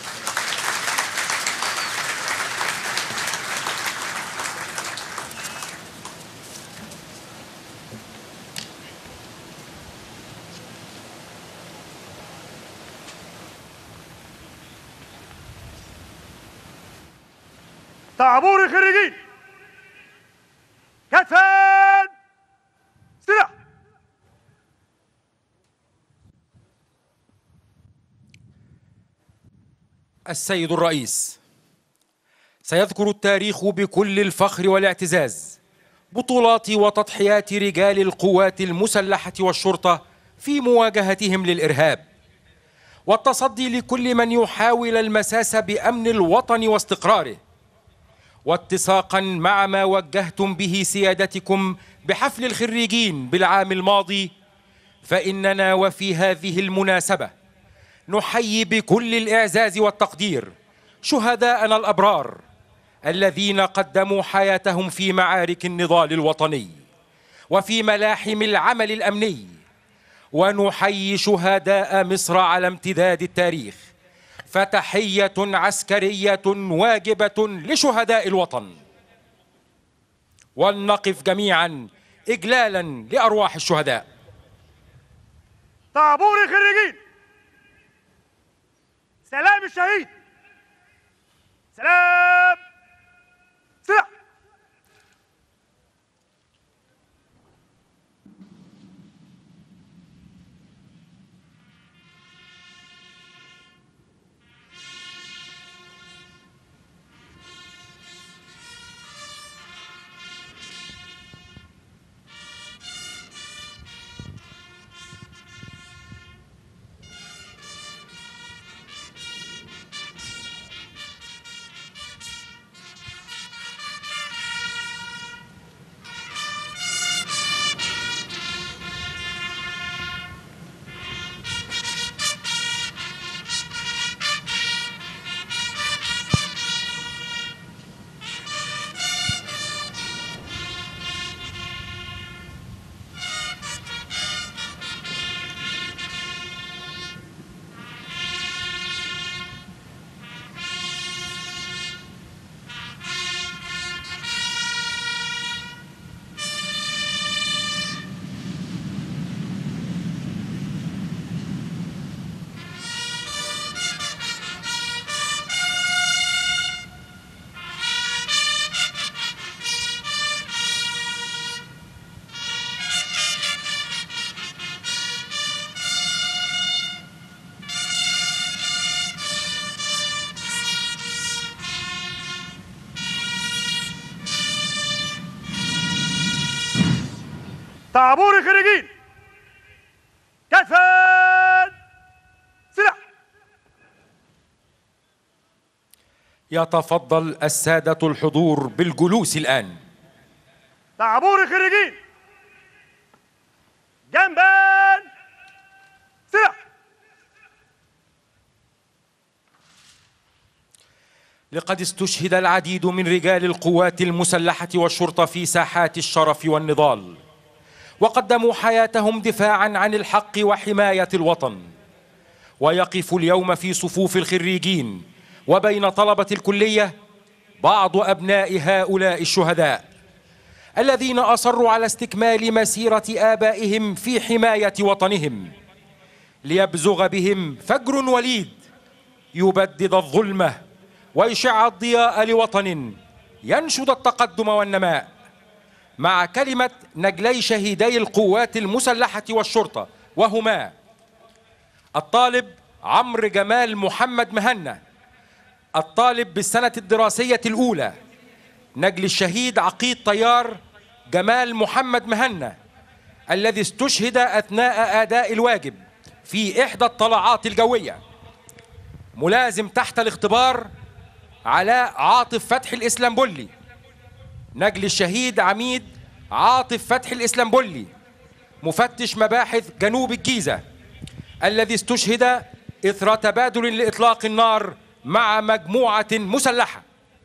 تعبور الخريجين كتفان سلاح.
السيد الرئيس، سيذكر التاريخ بكل الفخر والاعتزاز بطولات وتضحيات رجال القوات المسلحة والشرطة في مواجهتهم للإرهاب والتصدي لكل من يحاول المساس بأمن الوطن واستقراره، واتساقا مع ما وجهتم به سيادتكم بحفل الخريجين بالعام الماضي، فإننا وفي هذه المناسبة نحيي بكل الإعزاز والتقدير شهداءنا الأبرار الذين قدموا حياتهم في معارك النضال الوطني وفي ملاحم العمل الأمني، ونحيي شهداء مصر على امتداد التاريخ، فتحية عسكرية واجبة لشهداء الوطن. ولنقف جميعا إجلالا لأرواح الشهداء.
طابور الخريجين، سلام الشهيد، سلام سلاح. طابور الخريجين كفاً سلاح.
يتفضل السادة الحضور بالجلوس الآن.
طابور الخريجين جنبا سلاح.
لقد استشهد العديد من رجال القوات المسلحة والشرطة في ساحات الشرف والنضال، وقدموا حياتهم دفاعا عن الحق وحماية الوطن. ويقف اليوم في صفوف الخريجين وبين طلبة الكلية بعض أبناء هؤلاء الشهداء الذين أصروا على استكمال مسيرة آبائهم في حماية وطنهم، ليبزغ بهم فجر وليد يبدد الظلمة ويشع الضياء لوطن ينشد التقدم والنماء. مع كلمة نجلي شهيدي القوات المسلحة والشرطة، وهما الطالب عمرو جمال محمد مهنا، الطالب بالسنة الدراسية الأولى، نجل الشهيد عقيد طيار جمال محمد مهنا الذي استشهد أثناء أداء الواجب في إحدى الطلعات الجوية. ملازم تحت الاختبار علاء عاطف فتحي الإسلامبولي، نجل الشهيد عميد عاطف فتحي الإسلامبولي مفتش مباحث جنوب الجيزة الذي استشهد إثر تبادل لإطلاق النار مع مجموعة مسلحة.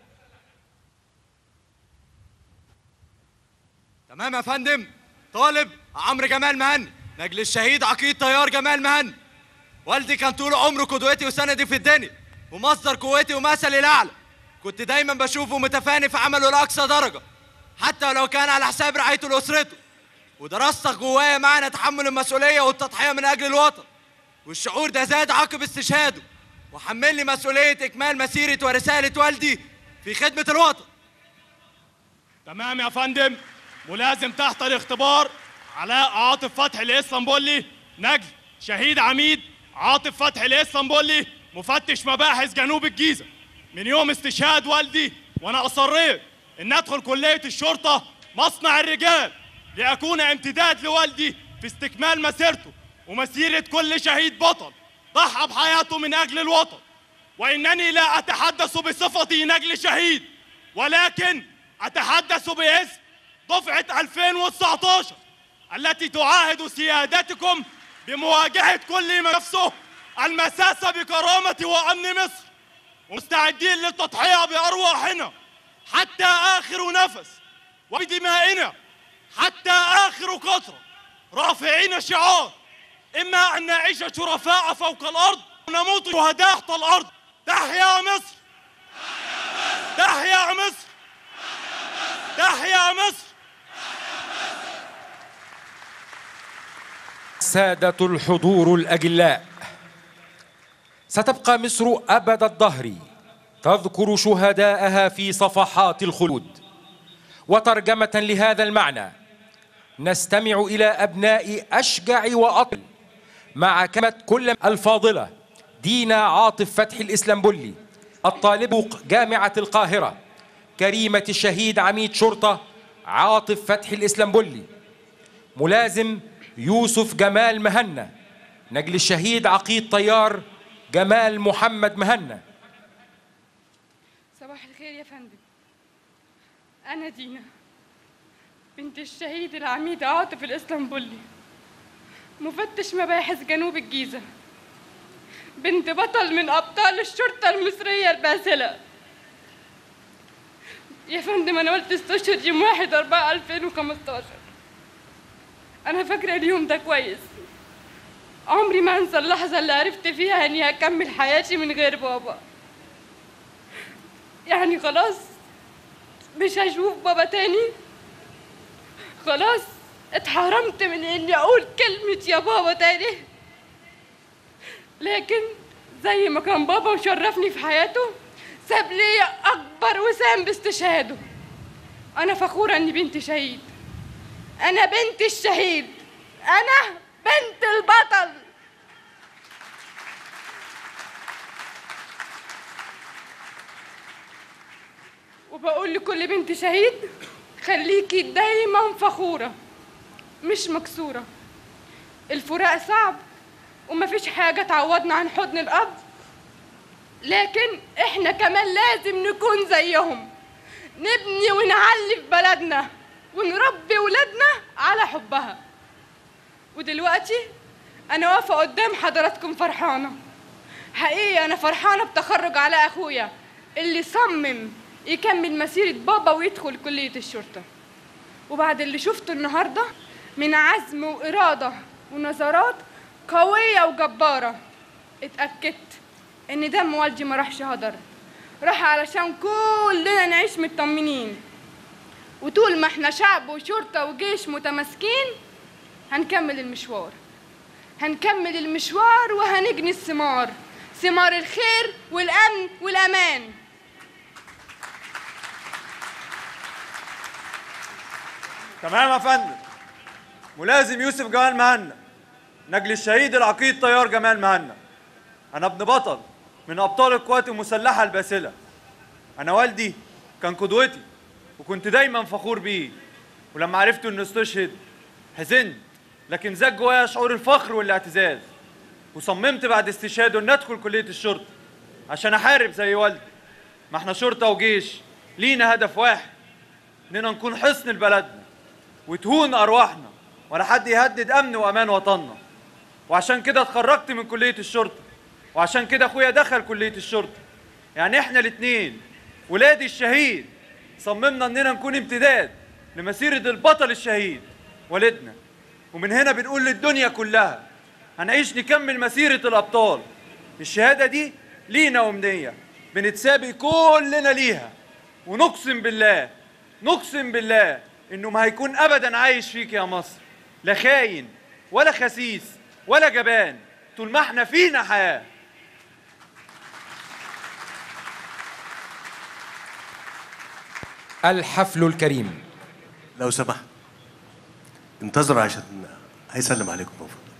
تمام يا فندم. طالب عمرو جمال مهنا، نجل الشهيد عقيد طيار جمال مهنا. والدي كان طول عمره قدوتي وسندي في الدنيا ومصدر قوتي ومثلي الأعلى. كنت دايما بشوفه متفاني في عمله لأقصى درجة، حتى لو كان على حساب رعايته لأسرته. ودرستك جوايا معنى تحمل المسؤولية والتضحية من أجل الوطن، والشعور ده زاد عقب استشهاده وحملني مسؤولية إكمال مسيرة ورسالة والدي في خدمة الوطن.
تمام يا فندم. ملازم تحت الاختبار علاء عاطف فتحي الإسلامبولي، نجل شهيد عميد عاطف فتحي الإسلامبولي مفتش مباحث جنوب الجيزة. من يوم استشهاد والدي وأنا أصريت إن أدخل كلية الشرطة مصنع الرجال لأكون امتداد لوالدي في استكمال مسيرته ومسيرة كل شهيد بطل ضحى بحياته من أجل الوطن. وإنني لا أتحدث بصفتي نجل شهيد، ولكن أتحدث باسم دفعة ألفين وتسعة عشر التي تعاهد سيادتكم بمواجهة كل ما نفسه المساس بكرامة وأمن مصر، ومستعدين للتضحية بأرواحنا حتى آخر نفس وبدمائنا حتى آخر قطرة، رافعين شعار إما أن نعيش شرفاء فوق الأرض ونموت شهداء تحت الأرض. تحيا مصر، تحيا مصر، تحيا مصر.
سادة الحضور الأجلاء، ستبقى مصر أبد الدهر تذكر شهداءها في صفحات الخلود. وترجمة لهذا المعنى نستمع إلى أبناء أشجع وأطل مع كلمة كل الفاضلة دينا عاطف فتحي الإسلامبولي، الطالب جامعة القاهرة، كريمة الشهيد عميد شرطة عاطف فتحي الإسلامبولي، ملازم يوسف جمال مهنا، نجل الشهيد عقيد طيار جمال محمد مهنا.
صباح الخير يا فندم. أنا دينا بنت الشهيد العميد عاطف الإسلامبولي، مفتش مباحث جنوب الجيزة، بنت بطل من أبطال الشرطة المصرية الباسلة. يا فندم أنا قلت استشهد يوم واحد أربعة ألفين وخمستاشر. أنا فاكرة اليوم ده كويس، عمري ما أنسى اللحظة اللي عرفت فيها إني هكمل حياتي من غير بابا. يعني خلاص مش هشوف بابا تاني، خلاص اتحرمت من إني أقول كلمة يا بابا تاني. لكن زي ما كان بابا وشرفني في حياته ساب لي أكبر وسام باستشهاده. أنا فخورة إني بنت شهيد، أنا بنت الشهيد، أنا بنت البطل. وبقول لكل بنت شهيد خليكي دايما فخورة مش مكسورة. الفراق صعب ومفيش حاجة تعوضنا عن حضن الأب، لكن إحنا كمان لازم نكون زيهم، نبني ونعلي في بلدنا ونربي ولادنا على حبها. ودلوقتي أنا واقفة قدام حضراتكم فرحانة، حقيقي أنا فرحانة بتخرج على أخويا اللي صمم يكمل مسيرة بابا ويدخل كلية الشرطة. وبعد اللي شفته النهاردة من عزم وإرادة ونظرات قوية وجبارة، اتأكدت إن دم والدي ما راحش هدر، راح علشان كلنا نعيش مطمنين. وطول ما احنا شعب وشرطة وجيش متماسكين هنكمل المشوار، هنكمل المشوار وهنجني الثمار، ثمار الخير والأمن والأمان.
تمام يا فندم. ملازم يوسف جمال مهنا، نجل الشهيد العقيد طيار جمال مهنا. أنا ابن بطل من أبطال القوات المسلحة الباسلة. أنا والدي كان قدوتي وكنت دايما فخور بيه، ولما عرفت إنه استشهد حزنت، لكن زاد جوايا شعور الفخر والاعتزاز، وصممت بعد استشهاده إن أدخل كلية الشرطة عشان أحارب زي والدي. ما إحنا شرطة وجيش لينا هدف واحد، إننا نكون حصن لبلدنا وتهون أرواحنا ولا حد يهدد أمن وأمان وطننا. وعشان كده اتخرجت من كلية الشرطة، وعشان كده أخويا دخل كلية الشرطة. يعني إحنا الاتنين ولادي الشهيد صممنا إننا نكون امتداد لمسيرة البطل الشهيد والدنا. ومن هنا بنقول للدنيا كلها هنعيش نكمل مسيرة الأبطال. الشهادة دي لينا ومنية بنتسابق كلنا ليها، ونقسم بالله نقسم بالله إنه ما هيكون أبداً عايش فيك يا مصر لا خاين ولا خسيس ولا جبان طول ما احنا فينا حياة.
الحفل الكريم.
لو سمحت انتظر عشان هيسلم عليكم من فضلك.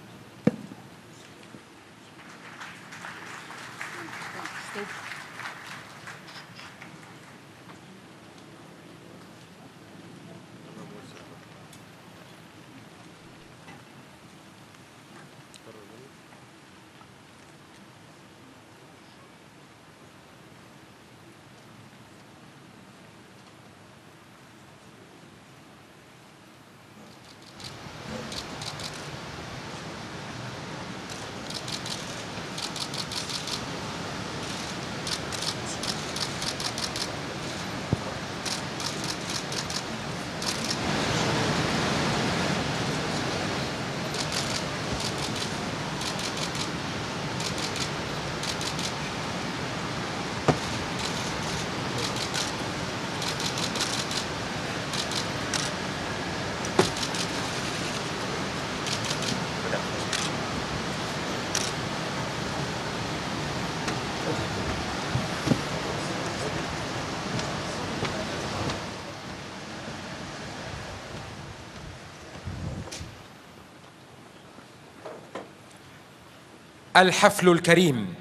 الحفل الكريم.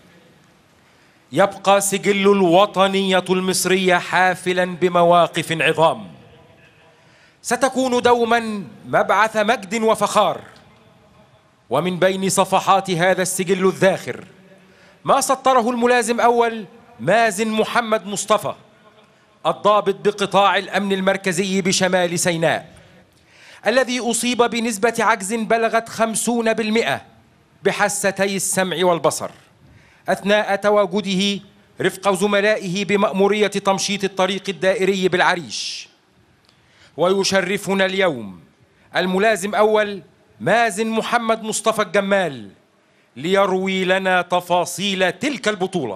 يبقى سجل الوطنية المصرية حافلاً بمواقف عظام ستكون دوماً مبعث مجد وفخار. ومن بين صفحات هذا السجل الذاخر ما سطره الملازم أول مازن محمد مصطفى، الضابط بقطاع الأمن المركزي بشمال سيناء، الذي أصيب بنسبة عجز بلغت خمسين بالمئة بحستي السمع والبصر أثناء تواجده رفق زملائه بمأمورية تمشيط الطريق الدائري بالعريش. ويشرفنا اليوم الملازم أول مازن محمد مصطفى الجمال ليروي لنا تفاصيل تلك البطولة.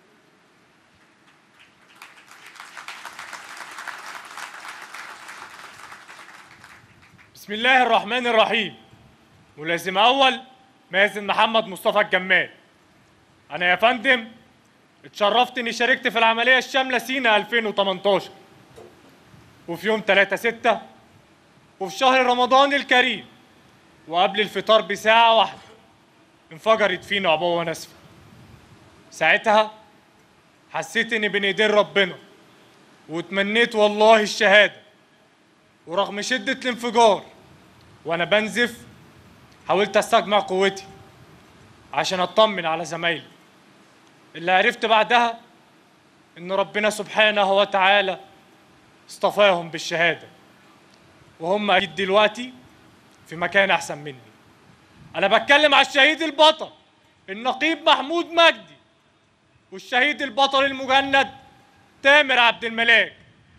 بسم الله الرحمن الرحيم. ملازم أول مازن محمد مصطفى الجمال. أنا يا فندم اتشرفت إني شاركت في العملية الشاملة سينا ألفين وتمنتاشر، وفي يوم تلاتة ستة وفي شهر رمضان الكريم وقبل الفطار بساعة واحدة انفجرت فينا عبوة ناسفة. ساعتها حسيت إني بين إيدين ربنا وتمنيت والله الشهادة، ورغم شدة الانفجار
وأنا بنزف حاولت أستجمع قوتي عشان أطمن على زمايلي. اللي عرفت بعدها إن ربنا سبحانه وتعالى اصطفاهم بالشهادة، وهم أكيد دلوقتي في مكان أحسن مني. أنا بتكلم على الشهيد البطل النقيب محمود مجدي، والشهيد البطل المجند تامر عبد الملاك.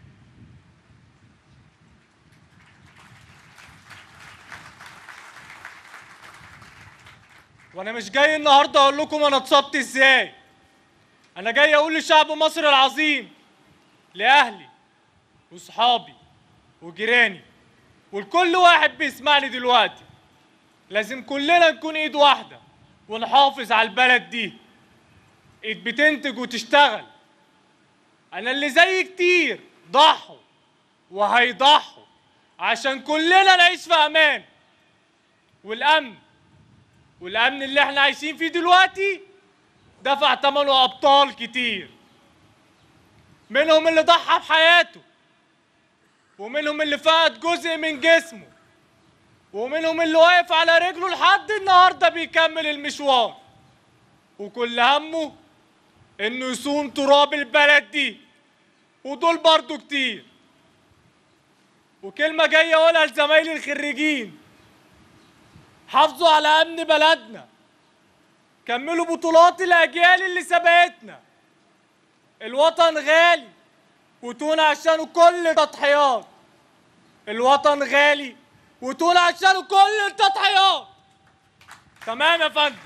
وانا مش جاي النهارده اقول لكم انا اتصبت ازاي، انا جاي اقول لشعب مصر العظيم، لاهلي وصحابي وجيراني ولكل واحد بيسمعني دلوقتي، لازم كلنا نكون ايد واحده ونحافظ على البلد دي، ايد بتنتج وتشتغل. انا اللي زي كتير ضحوا وهيضحوا عشان كلنا نعيش في امان، والامن والامن اللي احنا عايشين فيه دلوقتي دفع ثمنه ابطال كتير، منهم اللي ضحى بحياته، ومنهم اللي فقد جزء من جسمه، ومنهم اللي واقف على رجله لحد النهارده بيكمل المشوار، وكل همه انه يصون تراب البلد دي، ودول برضو كتير. وكلمة جاية اقولها لزمايلي الخريجين، حافظوا على امن بلدنا، كملوا بطولات الاجيال اللي سبقتنا. الوطن غالي وتون عشانه كل التضحيات، الوطن غالي وتون عشانه كل التضحيات. تمام يا فندم.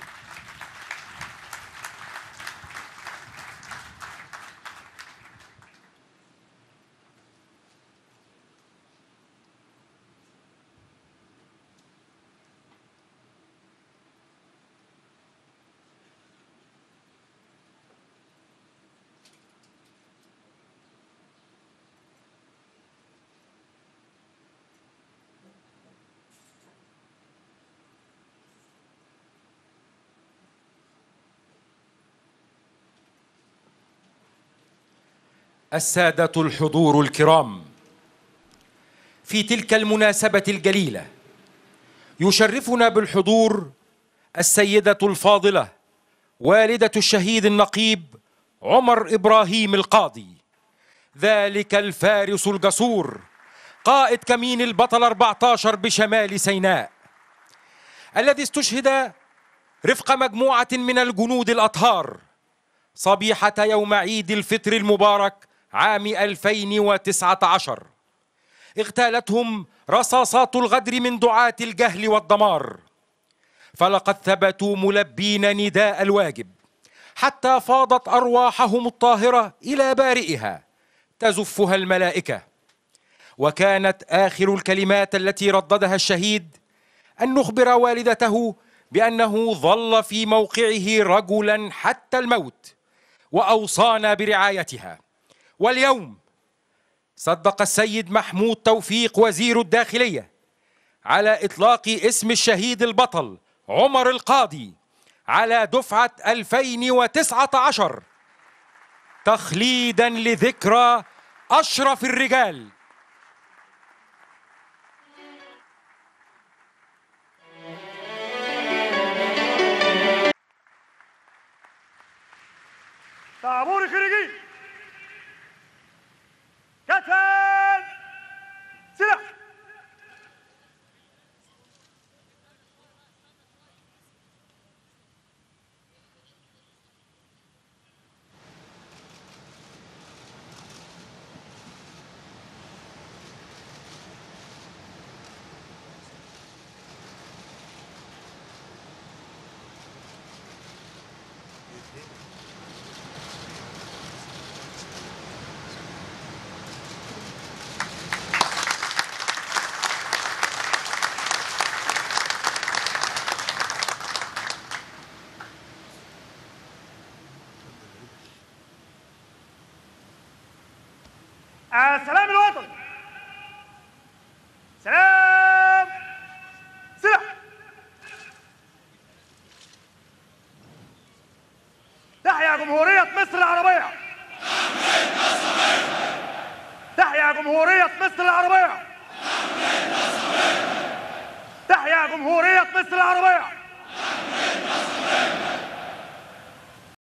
السادة الحضور الكرام، في تلك المناسبة الجليلة يشرفنا بالحضور السيدة الفاضلة والدة الشهيد النقيب عمر إبراهيم القاضي، ذلك الفارس الجسور قائد كمين البطل أربعة عشر بشمال سيناء، الذي استشهد رفق مجموعة من الجنود الأطهار صبيحة يوم عيد الفطر المبارك عام ألفين وتسعة عشر. اغتالتهم رصاصات الغدر من دعاة الجهل والدمار، فلقد ثبتوا ملبين نداء الواجب حتى فاضت أرواحهم الطاهرة إلى بارئها تزفها الملائكة. وكانت آخر الكلمات التي رددها الشهيد أن نخبر والدته بأنه ظل في موقعه رجلا حتى الموت، وأوصانا برعايتها. واليوم صدق السيد محمود توفيق وزير الداخلية على إطلاق اسم الشهيد البطل عمر القاضي على دفعة ألفين وتسعة عشر تخليدا لذكرى أشرف الرجال.
طابور الخريجين، كتان سلاح. سلام الوطن، سلام سلاح. تحيا جمهورية مصر العربية، تحيا جمهورية مصر العربية. جمهورية مصر العربية